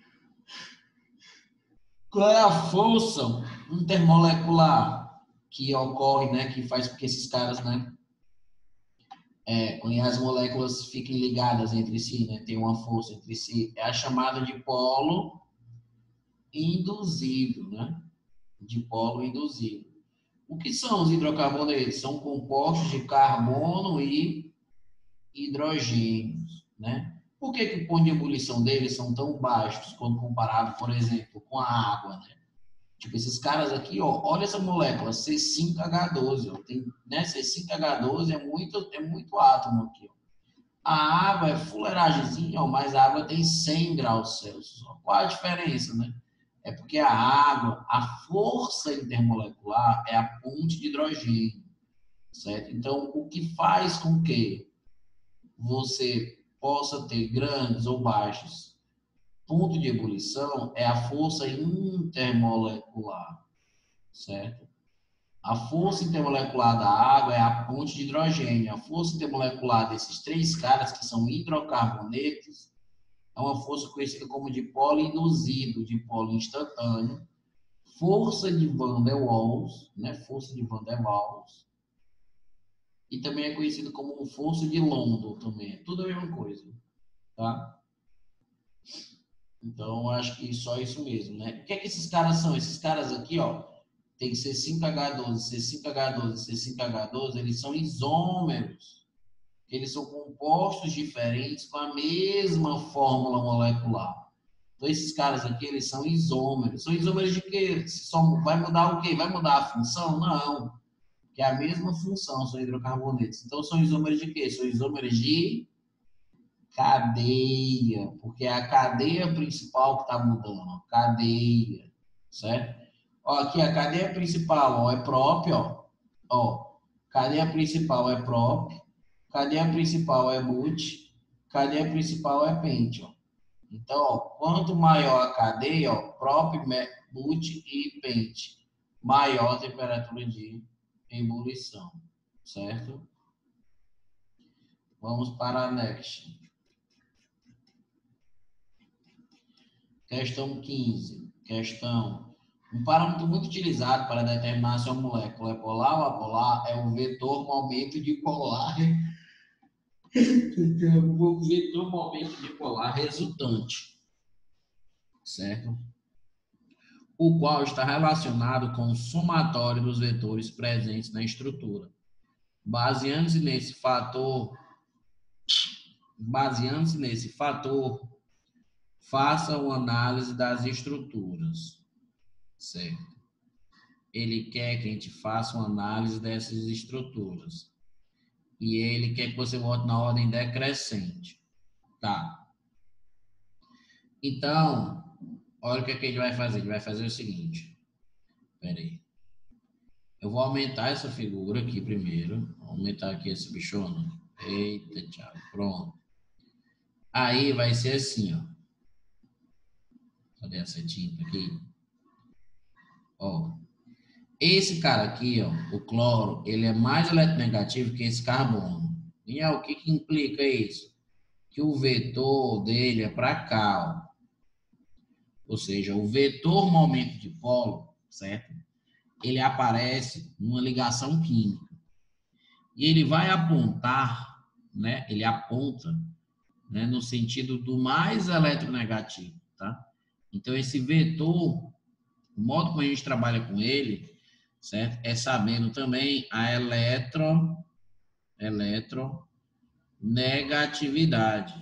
Speaker 1: qual é a força intermolecular que ocorre, né, que faz com que esses caras, né, quando as moléculas fiquem ligadas entre si, né, tem uma força entre si, é a chamada de polo induzido, né? De polo induzido. O que são os hidrocarbonetos? São compostos de carbono e hidrogênios, né? Por que o ponto de ebulição deles são tão baixos quando comparado, por exemplo, com a água, né? Tipo, esses caras aqui, ó, olha essa molécula, C5H12, ó, tem, né? C5H12 é muito átomo aqui, ó. A água é fuleiragemzinha, ó, mas a água tem 100 graus Celsius. Ó. Qual a diferença, né? É porque a água, a força intermolecular é a ponte de hidrogênio, certo? Então, o que faz com que você possa ter grandes ou baixos pontos de ebulição é a força intermolecular, certo? A força intermolecular da água é a ponte de hidrogênio. A força intermolecular desses três caras, que são hidrocarbonetos, é uma força conhecida como dipolo induzido, dipolo instantâneo, força de Van der Waals, né? Força de Van der Waals, e também é conhecido como força de London também. É tudo a mesma coisa, tá? Então, acho que só isso mesmo, né? O que é que esses caras são? Esses caras aqui, ó, tem C5H12, C5H12, C5H12, eles são isômeros. Eles são compostos diferentes com a mesma fórmula molecular. Então, esses caras aqui, eles são isômeros. São isômeros de quê? Só vai mudar o quê? Vai mudar a função? Não. Que é a mesma função, são hidrocarbonetos. Então, são isômeros de quê? São isômeros de cadeia, porque é a cadeia principal que está mudando. Cadeia, certo? Ó, aqui a cadeia principal, ó, é prop, ó. Cadeia principal é prop, cadeia principal é but, cadeia principal é pent, ó. Então, ó, quanto maior a cadeia, ó, prop, but e pent, maior a temperatura de ebulição, certo? Vamos para a next. Questão 15. Questão. Um parâmetro muito utilizado para determinar se uma molécula é polar ou apolar é o vetor momento dipolar. O vetor momento dipolar resultante, certo? O qual está relacionado com o somatório dos vetores presentes na estrutura. Baseando-se nesse fator, faça uma análise das estruturas, certo? Ele quer que a gente faça uma análise dessas estruturas. E ele quer que você volte na ordem decrescente. Tá. Então, olha o que, é que ele vai fazer. Ele vai fazer o seguinte. Espera aí. Eu vou aumentar essa figura aqui primeiro. Vou aumentar aqui esse bichona. Eita, Thiago. Pronto. Aí vai ser assim, ó. Cadê essa tinta aqui? Ó. Esse cara aqui, ó, o cloro, ele é mais eletronegativo que esse carbono. E o que que implica isso? Que o vetor dele é para cá, ó. Ou seja, o vetor momento de polo, certo? Ele aparece numa ligação química. E ele vai apontar, né? Ele aponta, né, no sentido do mais eletronegativo, tá? Então, esse vetor, o modo como a gente trabalha com ele, certo? É sabendo também a eletronegatividade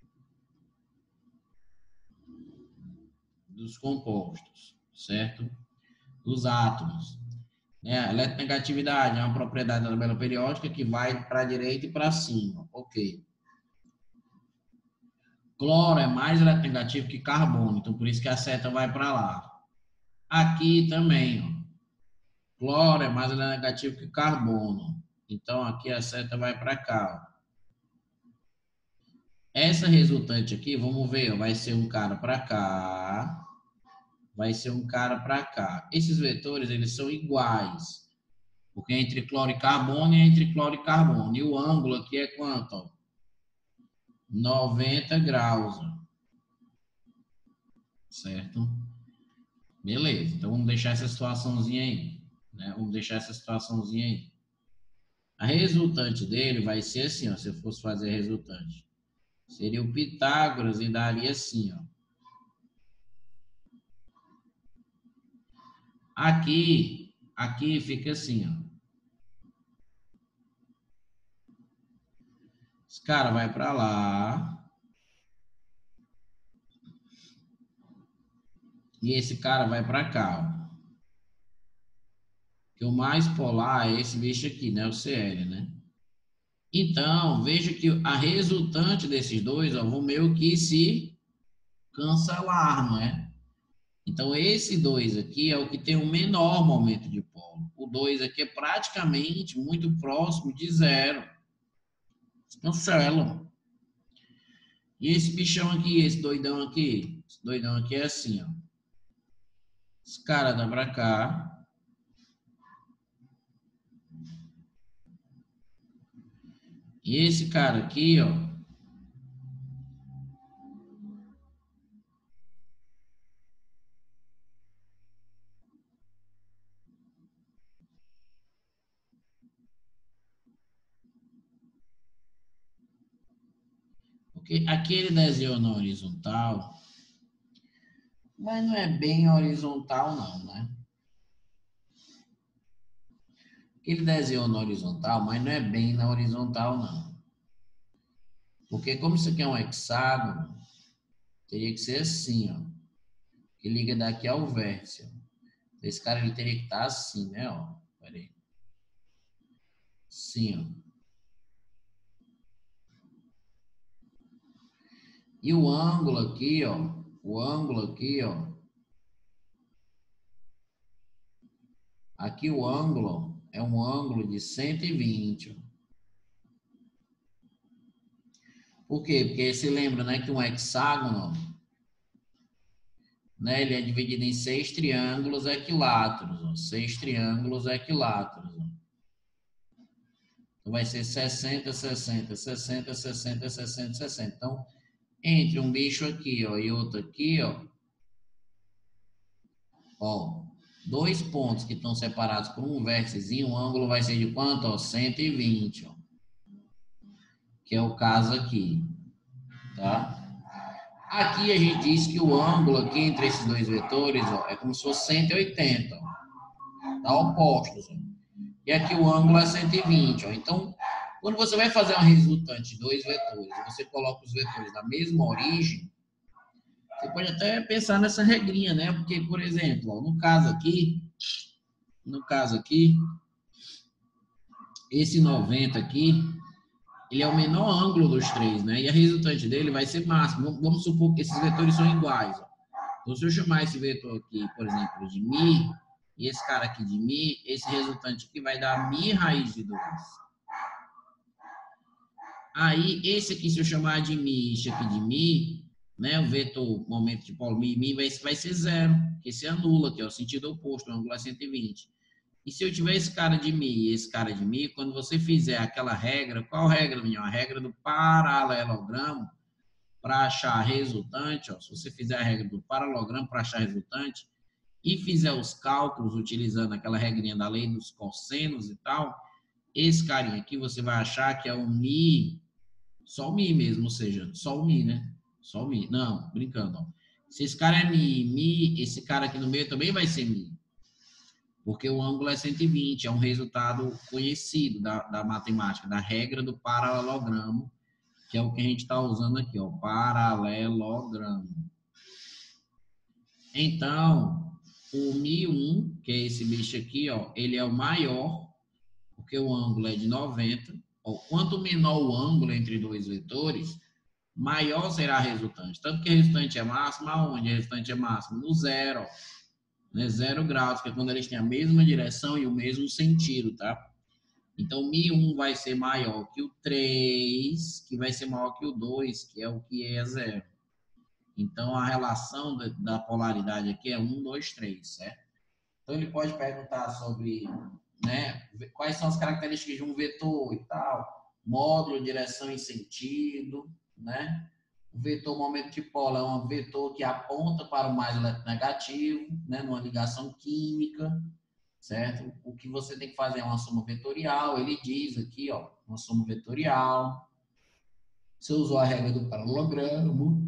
Speaker 1: dos compostos, certo? Dos átomos. A eletronegatividade é uma propriedade da tabela periódica que vai para a direita e para cima. Ok. Cloro é mais eletronegativo que carbono, então por isso que a seta vai para lá. Aqui também, ó. Cloro é mais eletronegativo que carbono, então aqui a seta vai para cá, ó. Essa resultante aqui, vamos ver, ó, vai ser um cara para cá, vai ser um cara para cá. Esses vetores, eles são iguais, porque é entre cloro e carbono e entre cloro e carbono. E o ângulo aqui é quanto? Ó? 90 graus, ó. Certo? Beleza, então vamos deixar essa situaçãozinha aí, né? Vamos deixar essa situaçãozinha aí. A resultante dele vai ser assim, ó, se eu fosse fazer a resultante. Seria o Pitágoras e daria assim, ó. Aqui fica assim, ó. Esse cara vai para lá. E esse cara vai para cá, ó. Que o mais polar é esse bicho aqui, né? O Cl, né? Então, veja que a resultante desses dois, ó, vão meio que se cancelar, não é? Então, esse 2 aqui é o que tem o menor momento de polo. O 2 aqui é praticamente muito próximo de zero. Se cancelam. E esse bichão aqui, esse doidão aqui é assim, ó. Esse cara dá pra cá. E esse cara aqui, ó. Porque aquele desenho na horizontal, mas não é bem horizontal não, né? Ele desenhou na horizontal, mas não é bem na horizontal não. Porque como isso aqui é um hexágono, teria que ser assim, ó. Que liga daqui ao vértice, ó. Esse cara ele teria que estar assim, né, ó. Pera aí. Assim, ó. E o ângulo aqui, ó. O ângulo aqui, ó. Aqui o ângulo é um ângulo de 120, ó. Por quê? Porque você lembra, né, que um hexágono, né, ele é dividido em 6 triângulos equiláteros, ó. 6 triângulos equiláteros, ó. Então vai ser 60, 60, 60, 60, 60, 60. Então, entre um bicho aqui, ó, e outro aqui, ó, dois pontos que estão separados por um vérticezinho, o ângulo vai ser de quanto? Ó, 120, ó, que é o caso aqui, tá? Aqui a gente diz que o ângulo aqui entre esses dois vetores, ó, é como se fosse 180, ó, tá opostos, ó. E aqui o ângulo é 120, ó. Então, quando você vai fazer uma resultante de dois vetores, você coloca os vetores da mesma origem, Você pode até pensar nessa regrinha, né? Porque, por exemplo, ó, no caso aqui, esse 90 aqui, ele é o menor ângulo dos três, né? E a resultante dele vai ser máximo. Vamos supor que esses vetores são iguais, ó. Então, se eu chamar esse vetor aqui, por exemplo, de mi, e esse cara aqui de mi, esse resultante aqui vai dar mi raiz de 2. Aí, esse aqui, se eu chamar de mi, esse aqui de mi, né, o vetor momento de polo mi vai ser zero, porque se anula, que é o sentido oposto, o ângulo é 120. E se eu tiver esse cara de mi e esse cara de mi, quando você fizer aquela regra, qual regra, minha? A regra do paralelogramo, para achar resultante, ó, se você fizer a regra do paralelogramo para achar resultante, e fizer os cálculos utilizando aquela regrinha da lei dos cossenos e tal, esse carinha aqui você vai achar que é o mi, só o mi mesmo, ou seja, só o mi, né? Só o mi. Não, brincando, ó. Se esse cara é mi, esse cara aqui no meio também vai ser mi. Porque o ângulo é 120, é um resultado conhecido da matemática, da regra do paralelogramo, que é o que a gente está usando aqui, ó, paralelogramo. Então, o Mi1, que é esse bicho aqui, ó, ele é o maior, porque o ângulo é de 90. Ó, quanto menor o ângulo entre dois vetores, maior será a resultante. Tanto que a resultante é máxima, aonde a resultante é máxima? No zero, né? 0 graus, que é quando eles têm a mesma direção e o mesmo sentido, tá? Então, Mi1 vai ser maior que o 3, que vai ser maior que o 2, que é o que é zero. Então, a relação da polaridade aqui é 1, 2, 3, certo? Então, ele pode perguntar sobre, né, quais são as características de um vetor e tal, módulo, direção e sentido, né? O vetor momento de polo é um vetor que aponta para o mais negativo, né, numa ligação química, certo? O que você tem que fazer é uma soma vetorial, ele diz aqui, ó, uma soma vetorial. Você usou a regra do paralelogramo.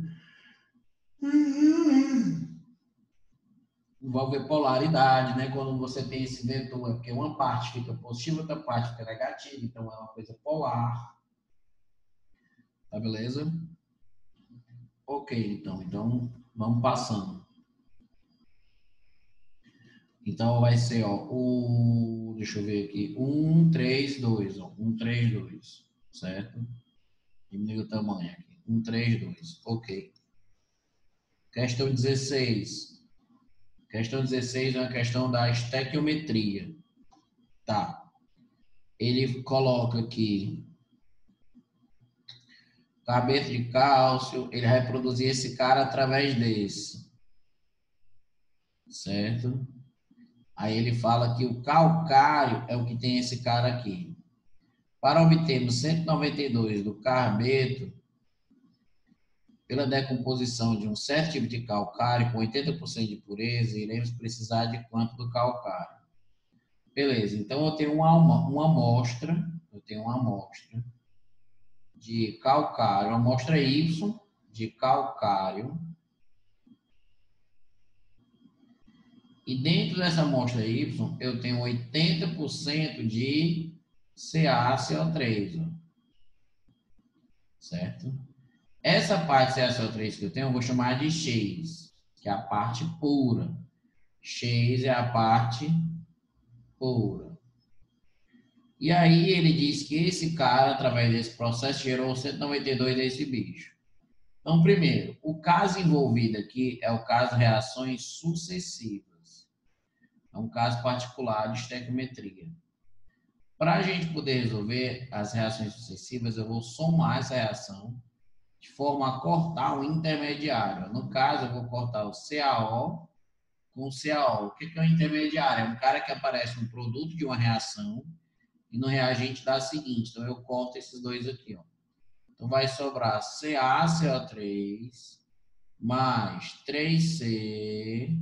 Speaker 1: Envolve polaridade, né? Quando você tem esse vetor, é porque uma parte fica positiva, outra parte fica negativa, então é uma coisa polar. Tá beleza? Ok, então vamos passando. Então vai ser, ó, deixa eu ver aqui, 1, 3, 2, ó, 1, 3, 2, certo? Diminui o tamanho aqui, 1, 3, 2, ok. Questão 16. Questão 16 é uma questão da estequiometria. Tá. Ele coloca aqui carbeto de cálcio, ele vai produzir esse cara através desse, certo? Aí ele fala que o calcário é o que tem esse cara aqui. Para obtermos 192 do carbeto, pela decomposição de um certo tipo de calcário com 80% de pureza, iremos precisar de quanto do calcário? Beleza, então eu tenho uma amostra de calcário, uma amostra Y de calcário. E dentro dessa amostra Y, eu tenho 80% de CaCO3, ó, certo? Essa parte de CaCO3 que eu tenho, eu vou chamar de X, que é a parte pura. X é a parte pura. E aí ele diz que esse cara, através desse processo, gerou 192 desse bicho. Então, primeiro, o caso envolvido aqui é o caso de reações sucessivas. É um caso particular de estequiometria. Para a gente poder resolver as reações sucessivas, eu vou somar essa reação de forma a cortar o intermediário. No caso, eu vou cortar o CaO com o CaO. O que é o intermediário? É um cara que aparece no produto de uma reação e no reagente dá o seguinte. Então, eu corto esses dois aqui, ó. Então, vai sobrar CaCO3 mais 3C,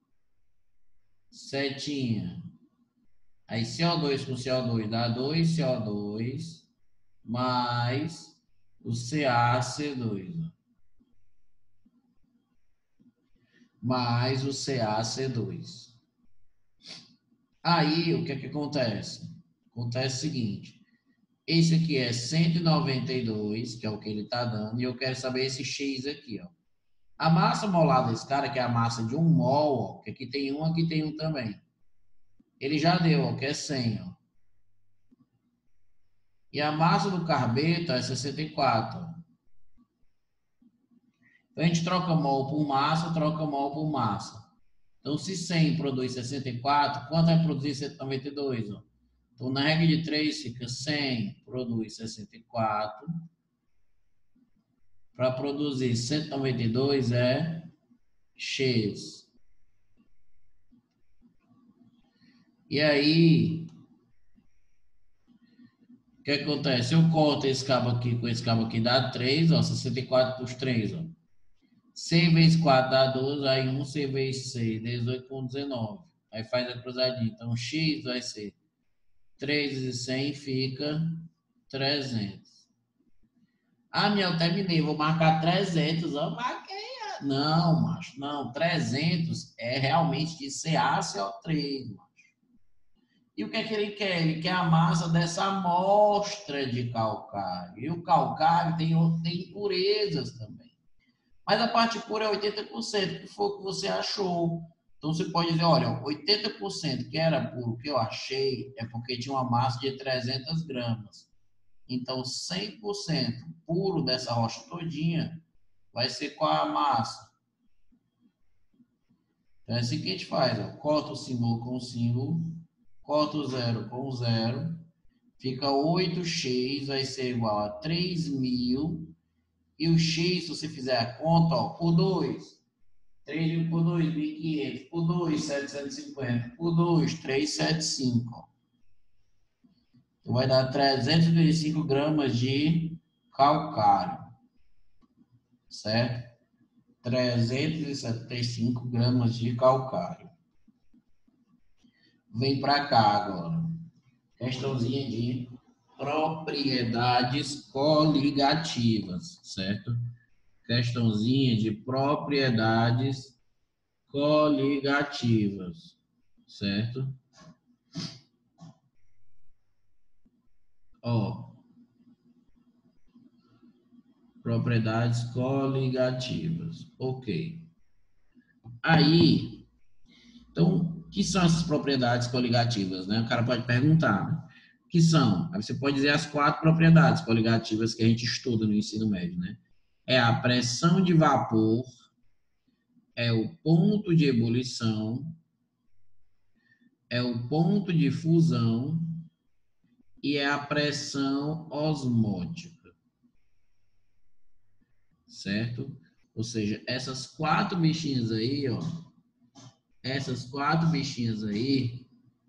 Speaker 1: setinha. Aí CO2 com CO2 dá 2CO2 mais o CaC2. Mais o CaC2. Aí, o que é que acontece? Acontece o seguinte. Esse aqui é 192, que é o que ele está dando, e eu quero saber esse X aqui, ó. A massa molar desse cara, que é a massa de 1 mol, ó, que aqui tem um também. Ele já deu, ó, que é 100, ó. E a massa do carbeto é 64. Então, a gente troca mol por massa, troca mol por massa. Então, se 100 produz 64, quanto vai produzir 192? Ó? Então, na regra de 3 fica 100 produz 64. Para produzir 192 é X. E aí, o que acontece? Eu corto esse cabo aqui com esse cabo aqui, dá 3, ó, 64 por 3, ó. 100 vezes 4 dá 12, aí 1 100 vezes 6, 18 com 19. Aí faz a cruzadinha. Então, X vai ser 3 vezes 100 fica 300. Ah, meu, eu terminei, vou marcar 300. Eu marquei. Não, macho, não. 300 é realmente de CaCO3, macho. E o que é que ele quer? Ele quer a massa dessa amostra de calcário. E o calcário tem impurezas também. Mas a parte pura é 80%, que foi o que você achou. Então você pode dizer, olha, 80% que era puro, que eu achei, é porque tinha uma massa de 300 gramas. Então 100% puro dessa rocha todinha vai ser qual a massa? Então é assim que a gente faz, ó. Corta o símbolo com o símbolo, corta o zero com o zero, fica 8x vai ser igual a 3.000, e o x, se você fizer a conta, ó, por 2. 3 por 2, 1.500. Por 2, 750. Por 2, 375. Então, vai dar 325 gramas de calcário. Certo? 375 gramas de calcário. Vem para cá agora. Questãozinha de propriedades coligativas. Certo? Questãozinha de propriedades coligativas. Certo? Ó, propriedades coligativas. Ok. Aí, então, o que são essas propriedades coligativas, né? O cara pode perguntar, né? O que são? Aí você pode dizer as 4 propriedades coligativas que a gente estuda no ensino médio, né? É a pressão de vapor, é o ponto de ebulição, é o ponto de fusão e é a pressão osmótica, certo? Ou seja, essas 4 bichinhas aí, ó, essas 4 bichinhas aí,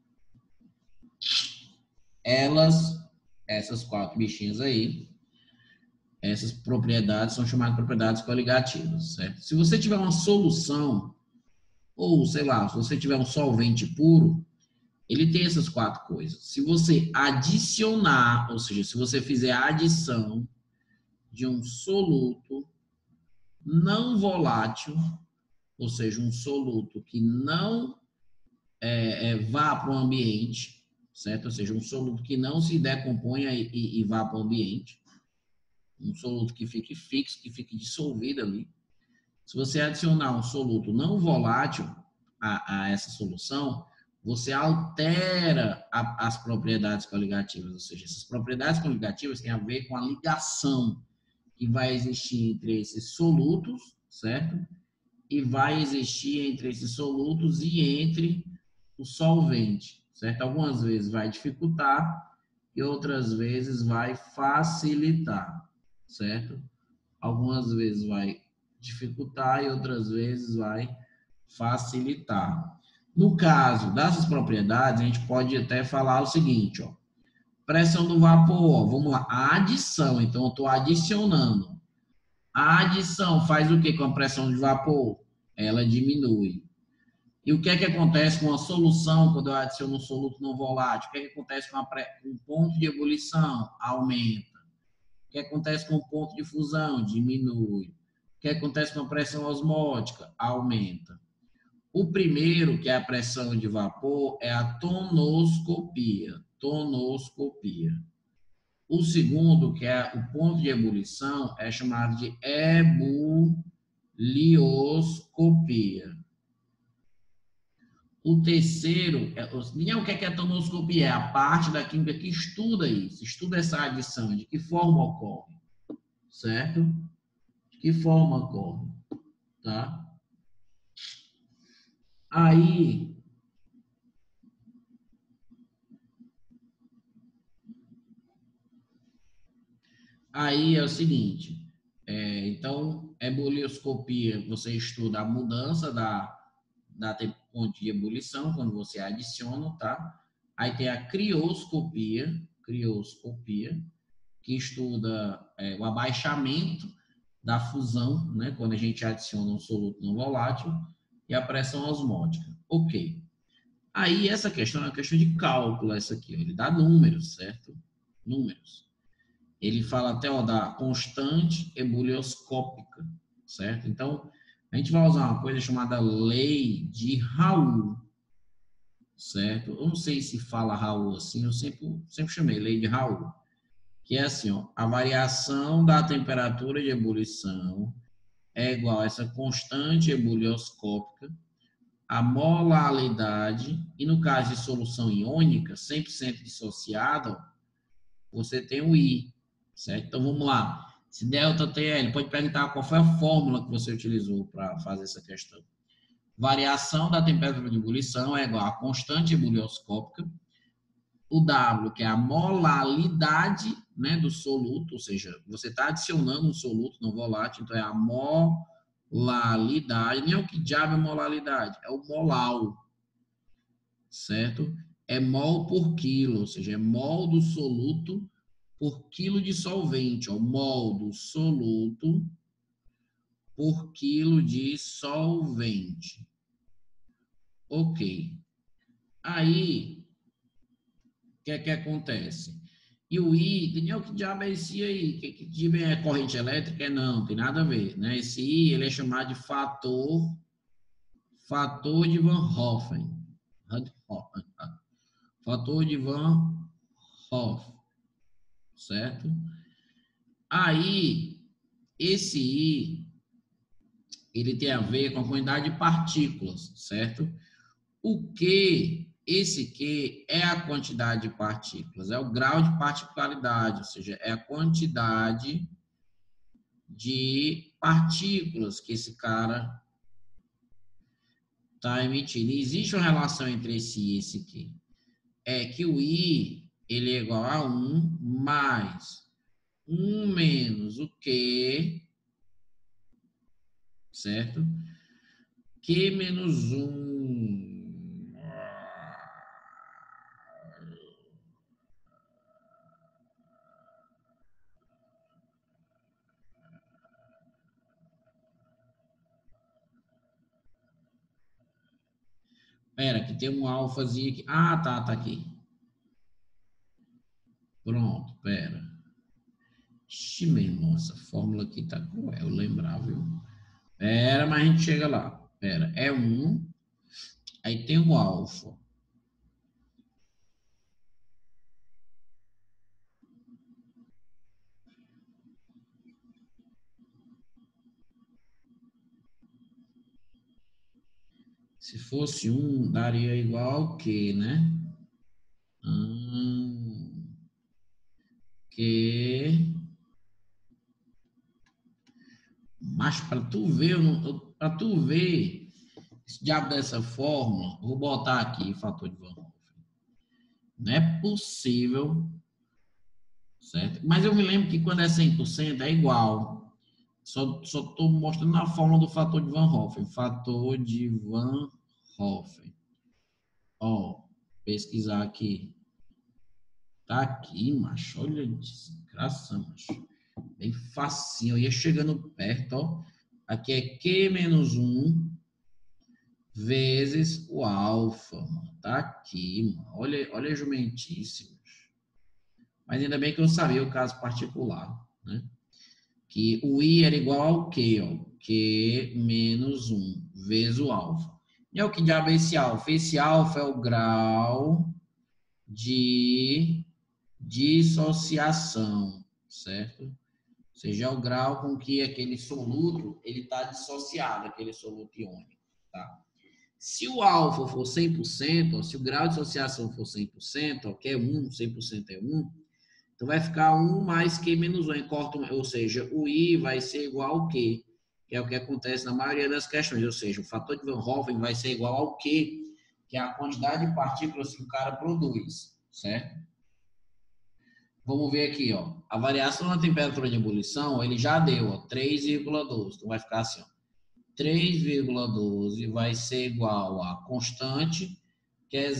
Speaker 1: essas 4 bichinhas aí, essas propriedades são chamadas de propriedades coligativas, certo? Se você tiver uma solução, ou sei lá, se você tiver um solvente puro, ele tem essas 4 coisas. Se você adicionar, ou seja, se você fizer a adição de um soluto não volátil, ou seja, um soluto que não vá para o ambiente, certo? Ou seja, um soluto que não se decomponha e vá para o ambiente, um soluto que fique fixo, que fique dissolvido ali. Se você adicionar um soluto não volátil a essa solução, você altera as propriedades coligativas, ou seja, essas propriedades coligativas têm a ver com a ligação que vai existir entre esses solutos, certo? E vai existir entre esses solutos e entre o solvente, certo? Algumas vezes vai dificultar e outras vezes vai facilitar, certo? Algumas vezes vai dificultar e outras vezes vai facilitar. No caso dessas propriedades, a gente pode até falar o seguinte, ó, pressão do vapor, ó, vamos lá, a adição, então eu estou adicionando. A adição faz o que com a pressão de vapor? Ela diminui. E o que é que acontece com a solução quando eu adiciono um soluto não volátil? O que é que acontece com o ponto de ebulição? Aumenta. O que acontece com o ponto de fusão? Diminui. O que acontece com a pressão osmótica? Aumenta. O primeiro, que é a pressão de vapor, é a tonoscopia. Tonoscopia. O segundo, que é o ponto de ebulição, é chamado de ebullição. Lioscopia. O terceiro, nem é o que é tonoscopia, é a parte da química que estuda isso, estuda essa adição, de que forma ocorre, certo? De que forma ocorre, tá? Aí é o seguinte, então, ebullioscopia, você estuda a mudança da ponto de ebulição, quando você adiciona, tá? Aí tem a crioscopia, que estuda o abaixamento da fusão, né? Quando a gente adiciona um soluto não volátil, e a pressão osmótica. Ok. Aí essa questão é uma questão de cálculo, essa aqui. Ele dá números, certo? Números. Ele fala até da constante ebulioscópica, certo? Então, a gente vai usar uma coisa chamada lei de Raoult, certo? Eu não sei se fala Raoult assim, eu sempre chamei lei de Raoult, que é assim, ó, a variação da temperatura de ebulição é igual a essa constante ebulioscópica, a molaridade, e no caso de solução iônica, 100% dissociada, você tem o I, certo? Então, vamos lá. Se delta TL, pode perguntar qual foi a fórmula que você utilizou para fazer essa questão. Variação da temperatura de ebulição é igual a constante ebulioscópica, o W, que é a molaridade, né, do soluto, ou seja, você está adicionando um soluto não volátil, então é a molaridade, nem é o que diabo é molaridade, é o molar, certo? É mol por quilo, ou seja, é mol do soluto por quilo de solvente, ó, mol do soluto por quilo de solvente. Ok. Aí, o que é que acontece? E o I, Daniel, que diabo é esse I aí? Que diabo é corrente elétrica? Não, tem nada a ver, né? Esse I, ele é chamado de fator de Van Hoffen. Fator de Van Hoffen, certo? Aí, esse I, ele tem a ver com a quantidade de partículas, certo? O Q, esse Q é a quantidade de partículas, é o grau de particularidade, ou seja, é a quantidade de partículas que esse cara está emitindo. E existe uma relação entre esse I e esse Q. É que o I, ele é igual a 1 mais 1 menos o Q, certo? Q menos 1. Pera, que tem um alfazinho aqui. Ah, tá aqui. Pronto, pera. Ixi, meu irmão, essa fórmula aqui tá cruel, eu lembrar, viu? Pera, mas a gente chega lá. Pera, é 1, aí tem o alfa. Se fosse 1, daria igual ao quê, né? Que... Mas para tu ver, esse diabo dessa fórmula, vou botar aqui fator de Van Hoffen. Não é possível, certo? Mas eu me lembro que quando é 100% é igual. Só estou mostrando a fórmula do fator de Van Hoffen. Fator de Van Hoffen. Ó, pesquisar aqui. Tá aqui, macho. Olha, desgraça, macho. Bem facinho. Eu ia chegando perto, ó. Aqui é Q menos 1 vezes o alfa, mano. Tá aqui, mano. Olha a jumentice, macho. Mas ainda bem que eu sabia o caso particular, né? Que o I era igual ao Q, ó. Q menos 1 vezes o alfa. E é o que diabo é esse alfa? Esse alfa é o grau de dissociação, certo? seja, é o grau com que aquele soluto ele está dissociado, aquele soluto iônico, tá? Se o alfa for 100%, ó, se o grau de dissociação for 100%, ó, que é 1, 100% é 1, então vai ficar 1 mais Q menos 1, ou seja, o I vai ser igual ao Q, que é o que acontece na maioria das questões, ou seja, o fator de Van Hoffen vai ser igual ao Q, que é a quantidade de partículas que o cara produz, certo? Vamos ver aqui, ó. A variação na temperatura de ebulição, ele já deu, ó, 3,12. Então vai ficar assim, ó. 3,12 vai ser igual a constante, que é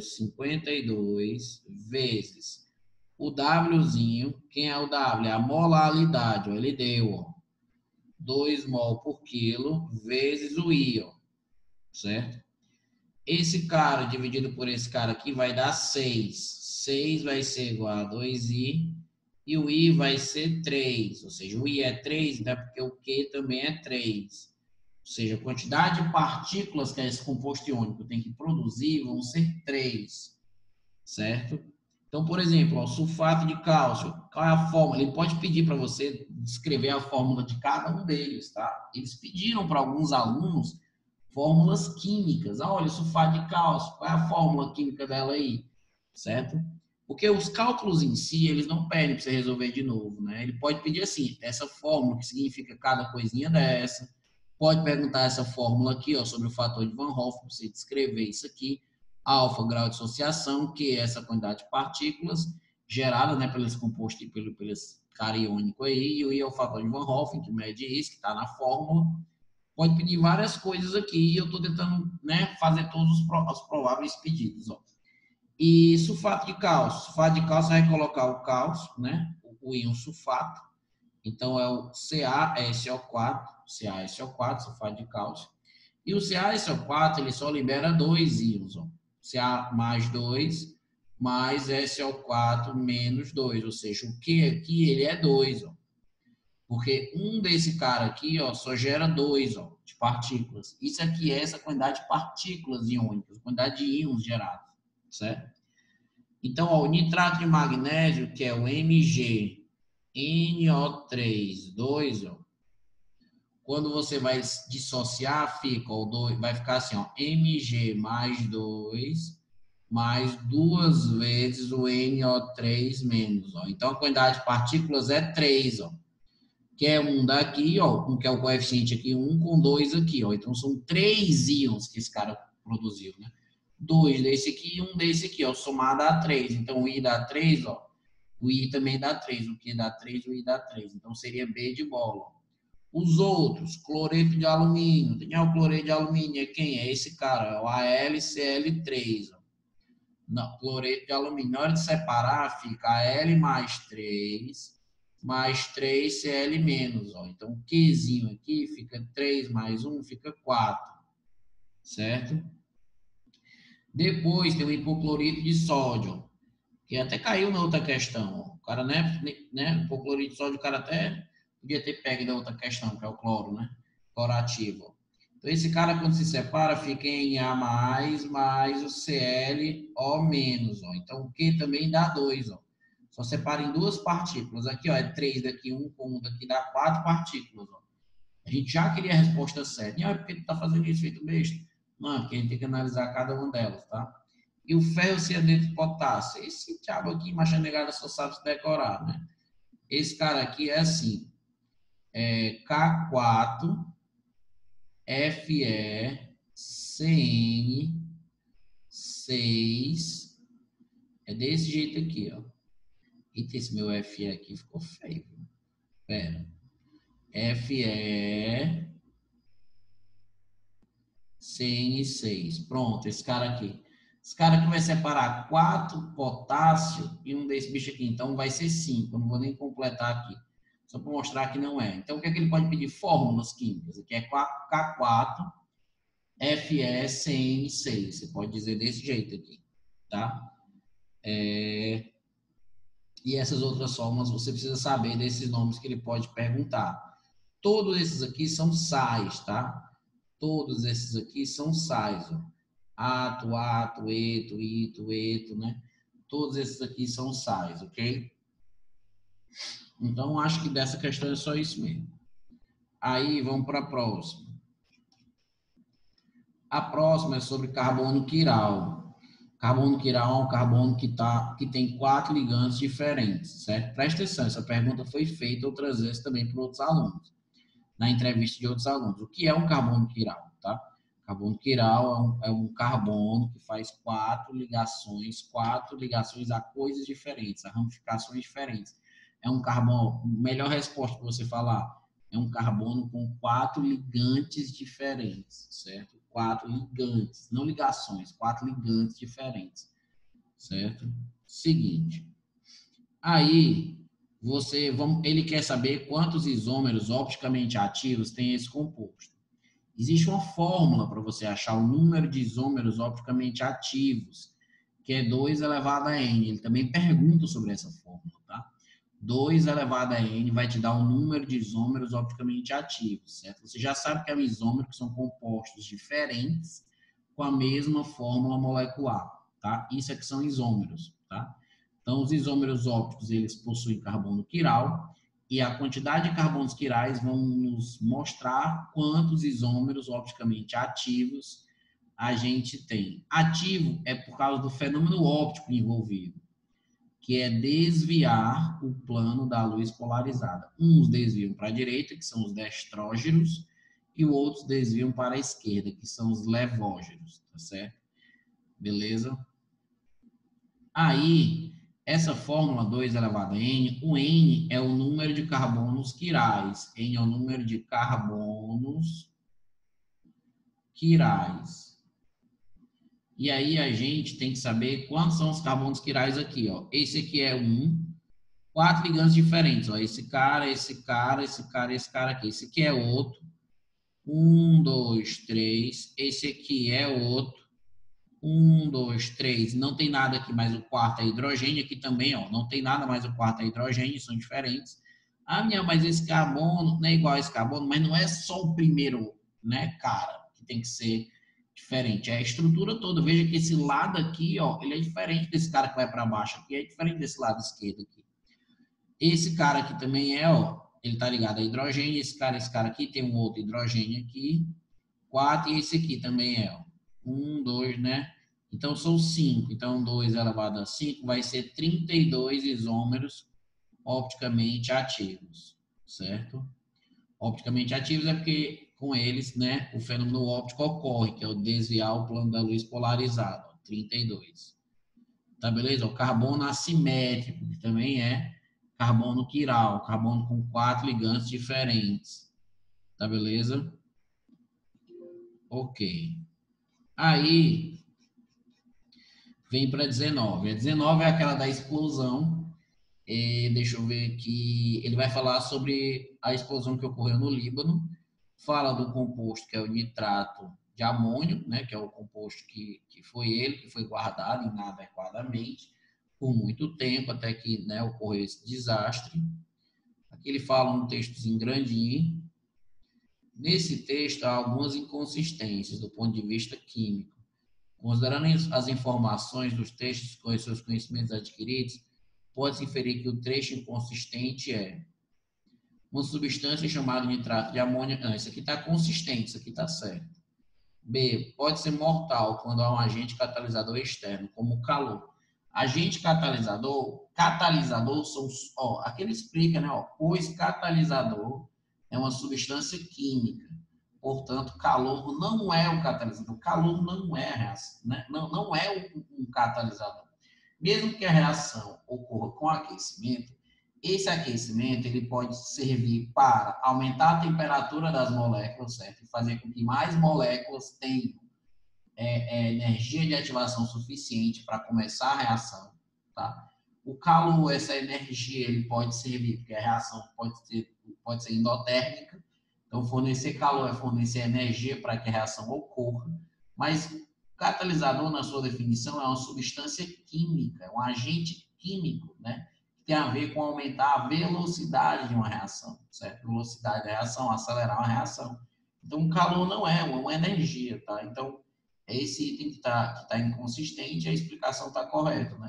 Speaker 1: 0,52 vezes o Wzinho. Quem é o W? É a molaridade, ó. Ele deu, ó, 2 mol por quilo vezes o I, ó, certo? Esse cara dividido por esse cara aqui vai dar 6. 6 vai ser igual a 2i e o i vai ser 3. Ou seja, o i é 3, né? Porque o Q também é 3. Ou seja, a quantidade de partículas que esse composto iônico tem que produzir vão ser 3. Certo? Então, por exemplo, ó, sulfato de cálcio. Qual é a fórmula? Ele pode pedir para você descrever a fórmula de cada um deles, tá? Eles pediram para alguns alunos fórmulas químicas. Ah, olha, sulfato de cálcio, qual é a fórmula química dela aí? Certo? Porque os cálculos em si, eles não pedem para você resolver de novo, né? Ele pode pedir assim, essa fórmula que significa cada coisinha dessa. Pode perguntar essa fórmula aqui, ó, sobre o fator de Van Hoffen, para você descrever isso aqui. Alfa, grau de dissociação, que é essa quantidade de partículas gerada, né, pelos compostos, pelo cara iônico aí, e o I é o fator de Van Hoffen, que mede isso, que está na fórmula. Pode pedir várias coisas aqui e eu estou tentando, né, fazer todos os prováveis pedidos. Ó. E sulfato de cálcio. Sulfato de cálcio vai colocar o cálcio, né, o íon sulfato. Então é o CaSO4, CaSO4, sulfato de cálcio. E o CaSO4 ele só libera 2 íons. Ó. Ca mais 2 mais SO4 menos 2. Ou seja, o Q aqui ele é 2. Ó. Porque um desse cara aqui, ó, só gera 2, ó, de partículas. Isso aqui é essa quantidade de partículas iônicas, quantidade de íons gerados, certo? Então, ó, o nitrato de magnésio, que é o MgNO3, 2, ó, quando você vai dissociar, fica o 2, vai ficar assim, ó, Mg mais 2 mais 2 vezes o NO3 menos, ó. Então, a quantidade de partículas é 3, ó. Que é um daqui, ó, um que é o coeficiente aqui, 1 com 2 aqui, ó. Então, são 3 íons que esse cara produziu, né? 2 desse aqui e 1 desse aqui, ó, somado a 3. Então, o I dá 3, ó. O I também dá 3. O Q dá 3, o I dá 3. Então, seria B de bola. Os outros, cloreto de alumínio. Quem é o cloreto de alumínio? É quem? É esse cara, é o AlCl3, ó. Não, cloreto de alumínio. Na hora de separar, fica Al mais 3 mais 3Cl menos. Ó. Então, o Qzinho aqui fica 3 mais 1, fica 4. Certo? Depois tem o hipoclorito de sódio, que até caiu na outra questão. Ó. O cara, né? Hipoclorito de sódio, o cara até podia ter pego da outra questão, que é o cloro, né? Clorativo. Então, esse cara, quando se separa, fica em A+, mais o ClO menos. Ó. Então, o Q também dá 2, ó. Só separa em 2 partículas. Aqui, ó, é 3 daqui, 1 com 1 daqui, dá 4 partículas, ó. A gente já queria a resposta certa. E, ó, por que tu tá fazendo isso, feito besta? Não, porque a gente tem que analisar cada uma delas, tá? E o ferro cianeto de potássio. Esse diabo aqui, macha negada, só sabe se decorar, né? Esse cara aqui é assim, K4, FeCN6, é desse jeito aqui, ó. Eita, esse meu Fe aqui ficou feio. Pera. FeCN6. Pronto, esse cara aqui. Esse cara aqui vai separar 4 potássio e um desse bicho aqui. Então vai ser 5. Eu não vou nem completar aqui. Só para mostrar que não é. Então o que é que ele pode pedir? Fórmulas químicas. Aqui é K4, FeCN6. Você pode dizer desse jeito aqui. Tá? E essas outras fórmulas você precisa saber desses nomes que ele pode perguntar. Todos esses aqui são sais, tá? Todos esses aqui são sais. Ó. Ato, ato, eto, ito, eto, né? Todos esses aqui são sais, ok? Então, acho que dessa questão é só isso mesmo. Aí, vamos para a próxima. A próxima é sobre carbono quiral. Carbono quiral é um carbono que tem 4 ligantes diferentes, certo? Presta atenção, essa pergunta foi feita outras vezes também por outros alunos, na entrevista de outros alunos. O que é um carbono quiral, tá? Carbono quiral é um carbono que faz 4 ligações a coisas diferentes, a ramificações diferentes. É um carbono, melhor resposta para você falar, é um carbono com 4 ligantes diferentes, certo? 4 ligantes, não ligações, 4 ligantes diferentes, certo? Seguinte, aí ele quer saber quantos isômeros opticamente ativos tem esse composto. Existe uma fórmula para você achar o número de isômeros opticamente ativos, que é 2 elevado a n. Ele também pergunta sobre essa fórmula, tá? 2 elevado a n vai te dar o número de isômeros opticamente ativos, certo? Você já sabe que é um isômero, que são compostos diferentes com a mesma fórmula molecular, tá? Isso é que são isômeros, tá? Então, os isômeros ópticos, eles possuem carbono quiral, e a quantidade de carbonos quirais vão nos mostrar quantos isômeros opticamente ativos a gente tem. Ativo é por causa do fenômeno óptico envolvido, que é desviar o plano da luz polarizada. Uns desviam para a direita, que são os destrógenos, e outros desviam para a esquerda, que são os levógenos, tá certo? Beleza? Aí, essa fórmula 2 elevado a n, o n é o número de carbonos quirais. N é o número de carbonos quirais. E aí a gente tem que saber quantos são os carbonos quirais aqui, ó. Esse aqui é 4 ligantes diferentes, ó. Esse cara, esse cara, esse cara, esse cara aqui. Esse aqui é outro. 1, 2, 3. Esse aqui é outro. 1, 2, 3. Não tem nada aqui, mais o quarto é hidrogênio. Aqui também, ó. Não tem nada, mais o quarto é hidrogênio. São diferentes. Ah, minha, mas esse carbono não é igual a esse carbono. Mas não é só o primeiro, né, cara, que tem que ser diferente. É a estrutura toda. Veja que esse lado aqui, ó, ele é diferente desse cara que vai para baixo aqui. É diferente desse lado esquerdo aqui. Esse cara aqui também é, ó. Ele tá ligado a hidrogênio. Esse cara aqui tem um outro hidrogênio aqui. 4, e esse aqui também é, ó. 1, 2, né? Então, são 5. Então, 2 elevado a 5 vai ser 32 isômeros opticamente ativos, certo? Opticamente ativos é porque, com eles, né, o fenômeno óptico ocorre, que é o desviar o plano da luz polarizado, ó, 32. Tá beleza? O carbono assimétrico, que também é carbono quiral, carbono com 4 ligantes diferentes. Tá beleza? Ok. Aí, vem para 19. A 19 é aquela da explosão. Deixa eu ver aqui. Ele vai falar sobre a explosão que ocorreu no Líbano. Fala do composto que é o nitrato de amônio, né, que é o composto que foi guardado inadequadamente por muito tempo, até que, né, ocorreu esse desastre. Aqui ele fala um textozinho grandinho. Nesse texto há algumas inconsistências do ponto de vista químico. Considerando as informações dos textos com os seus conhecimentos adquiridos, pode-se inferir que o trecho inconsistente é uma substância chamada nitrato de amônio. Não, isso aqui está consistente, isso aqui está certo. B, pode ser mortal quando há um agente catalisador externo, como o calor. Agente catalisador são, ó, aqui ele explica, né, ó, pois catalisador é uma substância química. Portanto, calor não é um catalisador. Calor não é a reação, né? Não é um catalisador. Mesmo que a reação ocorra com aquecimento, esse aquecimento ele pode servir para aumentar a temperatura das moléculas, certo? E fazer com que mais moléculas tenham energia de ativação suficiente para começar a reação, tá? O calor, essa energia, ele pode servir, porque a reação pode ser endotérmica. Então, fornecer calor é fornecer energia para que a reação ocorra. Mas o catalisador, na sua definição, é uma substância química, é um agente químico, né? Que tem a ver com aumentar a velocidade de uma reação, certo? Velocidade da reação, acelerar uma reação. Então, o calor não é uma energia, tá? Então, esse item que tá inconsistente, a explicação está correta, né?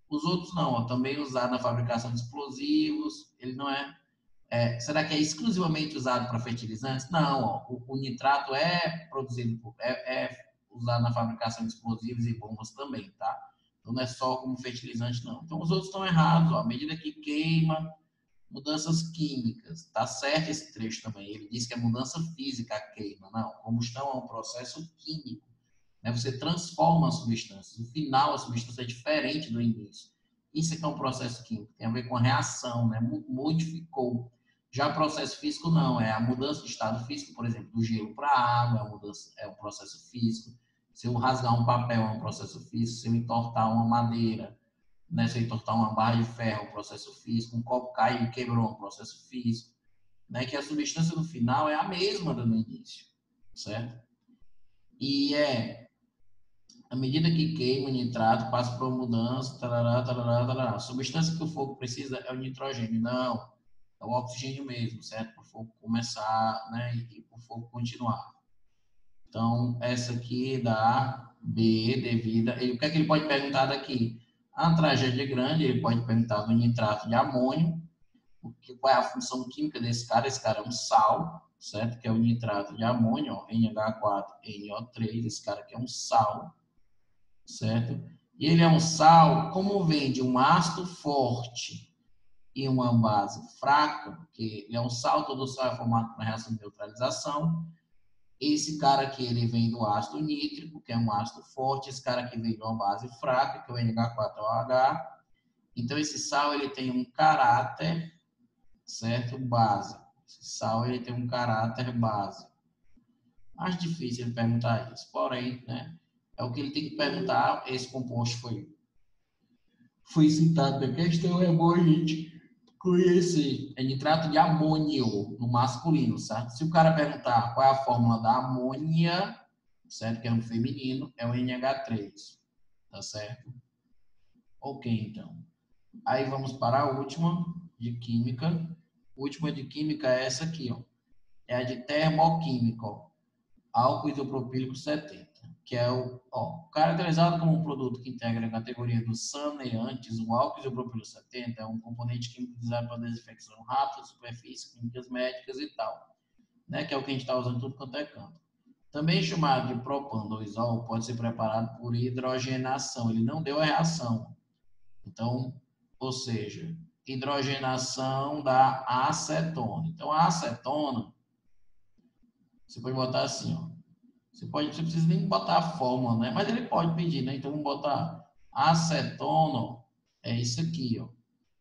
Speaker 1: Os outros não, ó, também usado na fabricação de explosivos, ele não será que é exclusivamente usado para fertilizantes? Não, ó, o nitrato é produzido, é usado na fabricação de explosivos e bombas também, tá? Então não é só como fertilizante, não. Então os outros estão errados, ó, à medida que queima, mudanças químicas, tá certo esse trecho também. Ele diz que é mudança física a queima, não. Combustão é um processo químico, né? Você transforma as substâncias. No final, a substância é diferente do início. Isso é que é um processo químico, tem a ver com a reação, né? Modificou. Já o processo físico não, é a mudança de estado físico, por exemplo, do gelo para a água, é um processo físico. Se eu rasgar um papel, é um processo físico. Se eu entortar uma madeira, né? Se eu entortar uma barra de ferro, é um processo físico. Um copo caiu e quebrou, é um processo físico. Né? Que a substância no final é a mesma do início, certo? E à medida que queima o nitrato, passa por uma mudança, tarará, tarará, tarará. A substância que o fogo precisa é o nitrogênio. Não, é o oxigênio mesmo, certo? Para o fogo começar, né? E para o fogo continuar. Então, essa aqui dá B devido. O que é que ele pode perguntar daqui? A tragédia grande, ele pode perguntar do nitrato de amônio, qual é a função química desse cara? Esse cara é um sal, certo? Que é o nitrato de amônio, ó, NH4NO3. Esse cara aqui é um sal, certo? E ele é um sal, como vem de um ácido forte e uma base fraca, porque ele é um sal, todo sal é formado por uma reação de neutralização. Esse cara aqui, ele vem do ácido nítrico, que é um ácido forte. Esse cara aqui vem de uma base fraca, que é o NH4OH. Então, esse sal, ele tem um caráter, certo? Base. Esse sal, ele tem um caráter base. Mais difícil ele perguntar isso. Porém, né? É o que ele tem que perguntar. Esse composto foi citado na questão, é bom a gente conhecer. É nitrato de amônio no masculino, certo? Se o cara perguntar qual é a fórmula da amônia, certo? Que é no feminino, é o NH3, tá certo? Ok, então. Aí vamos para a última de química. A última de química é essa aqui, ó. É a de termoquímica, ó. Álcool isopropílico 70, que é caracterizado como um produto que integra a categoria dos saneantes. O álcool isopropílico 70 é um componente químico utilizado para desinfecção rápida, superfícies, químicas médicas e tal, né? Que é o que a gente está usando tudo quanto é canto. Também chamado de propan-2-ol, pode ser preparado por hidrogenação. Ele não deu a reação. Então, ou seja, hidrogenação da acetona. Então, a acetona, você pode botar assim, ó. Você precisa nem botar a fórmula, né? Mas ele pode pedir, né? Então, vamos botar acetona, é isso aqui, ó.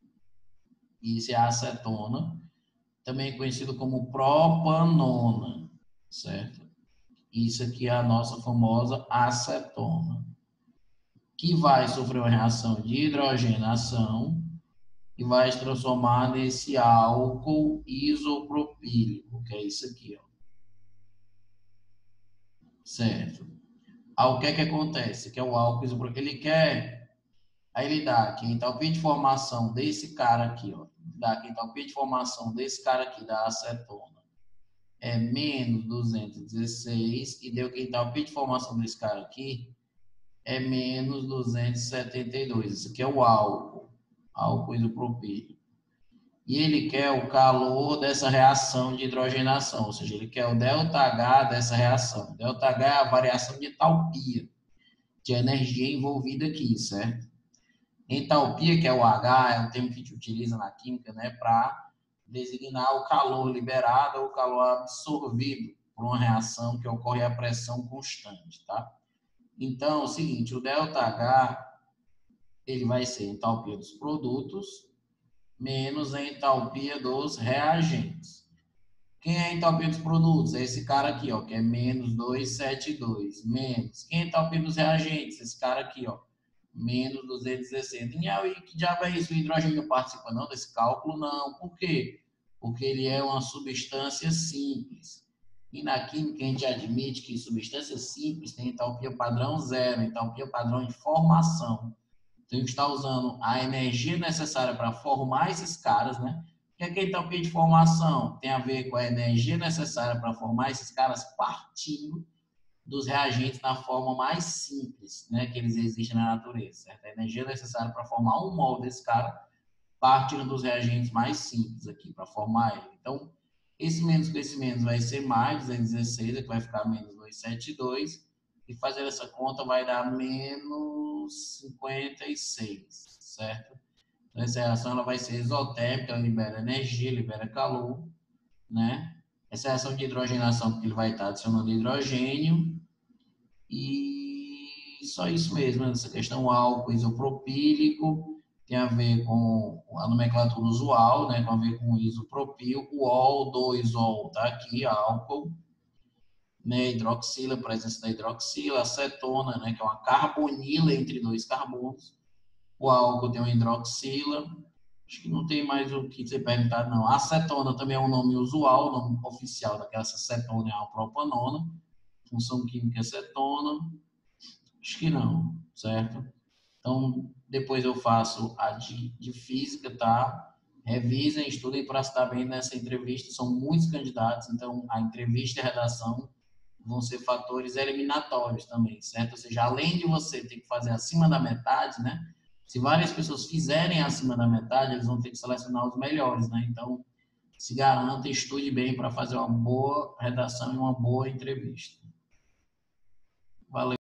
Speaker 1: Isso é a acetona, também conhecido como propanona, certo? Isso aqui é a nossa famosa acetona, que vai sofrer uma reação de hidrogenação e vai se transformar nesse álcool isopropílico, que é isso aqui, ó. Certo? Aí o que é que acontece? Que é o álcool isopropílico. Ele quer. Aí ele dá aqui a entalpia de formação desse cara aqui, ó. Dá aqui a entalpia de formação desse cara aqui, da acetona. É menos 216. E deu que a entalpia de formação desse cara aqui é menos 272. Isso aqui é o álcool isopropílico. E ele quer o calor dessa reação de hidrogenação, ou seja, ele quer o ΔH dessa reação. ΔH é a variação de entalpia, de energia envolvida aqui, certo? Entalpia, que é o H, é um termo que a gente utiliza na química, né, para designar o calor liberado ou o calor absorvido por uma reação que ocorre a pressão constante, tá? Então, é o seguinte, o ΔH, ele vai ser a entalpia dos produtos menos a entalpia dos reagentes. Quem é a entalpia dos produtos? É esse cara aqui, ó, que é menos 272. Menos. Quem é a entalpia dos reagentes? Esse cara aqui, ó, menos 216. E aí, que diabo é isso? O hidrogênio não participa não desse cálculo? Não. Por quê? Porque ele é uma substância simples. E na química a gente admite que substâncias simples têm entalpia padrão zero, entalpia padrão de formação. Então, a gente está usando a energia necessária para formar esses caras, né? O que é a entalpia de formação? Tem a ver com a energia necessária para formar esses caras partindo
Speaker 2: dos reagentes na forma mais simples, né, que eles existem na natureza, certo? A energia necessária para formar um mol desse cara partindo dos reagentes mais simples aqui para formar ele. Então, esse menos com esse menos vai ser mais 216, que vai ficar menos 272, e fazendo essa conta vai dar menos 56, certo? Então, essa reação ela vai ser isotérmica, ela libera energia, libera calor, né? Essa reação de hidrogenação, porque ele vai estar adicionando hidrogênio, e só isso mesmo, essa questão álcool isopropílico, tem a ver com a nomenclatura usual, né, tem a ver com o isopropil, o ol, 2-ol, tá aqui, álcool, né, hidroxila, presença da hidroxila, acetona, né, que é uma carbonila entre dois carbonos, o álcool tem uma hidroxila, acho que não tem mais o que ser perguntado, não. A acetona também é um nome usual, o nome oficial daquela acetona é a propanona, função química acetona, acho que não, certo? Então, depois eu faço a de física, tá? Revisem, estudem para estar bem nessa entrevista. São muitos candidatos, então a entrevista e a redação vão ser fatores eliminatórios também, certo? Ou seja, além de você ter que fazer acima da metade, né? Se várias pessoas fizerem acima da metade, eles vão ter que selecionar os melhores, né? Então, se garanta, estude bem para fazer uma boa redação e uma boa entrevista.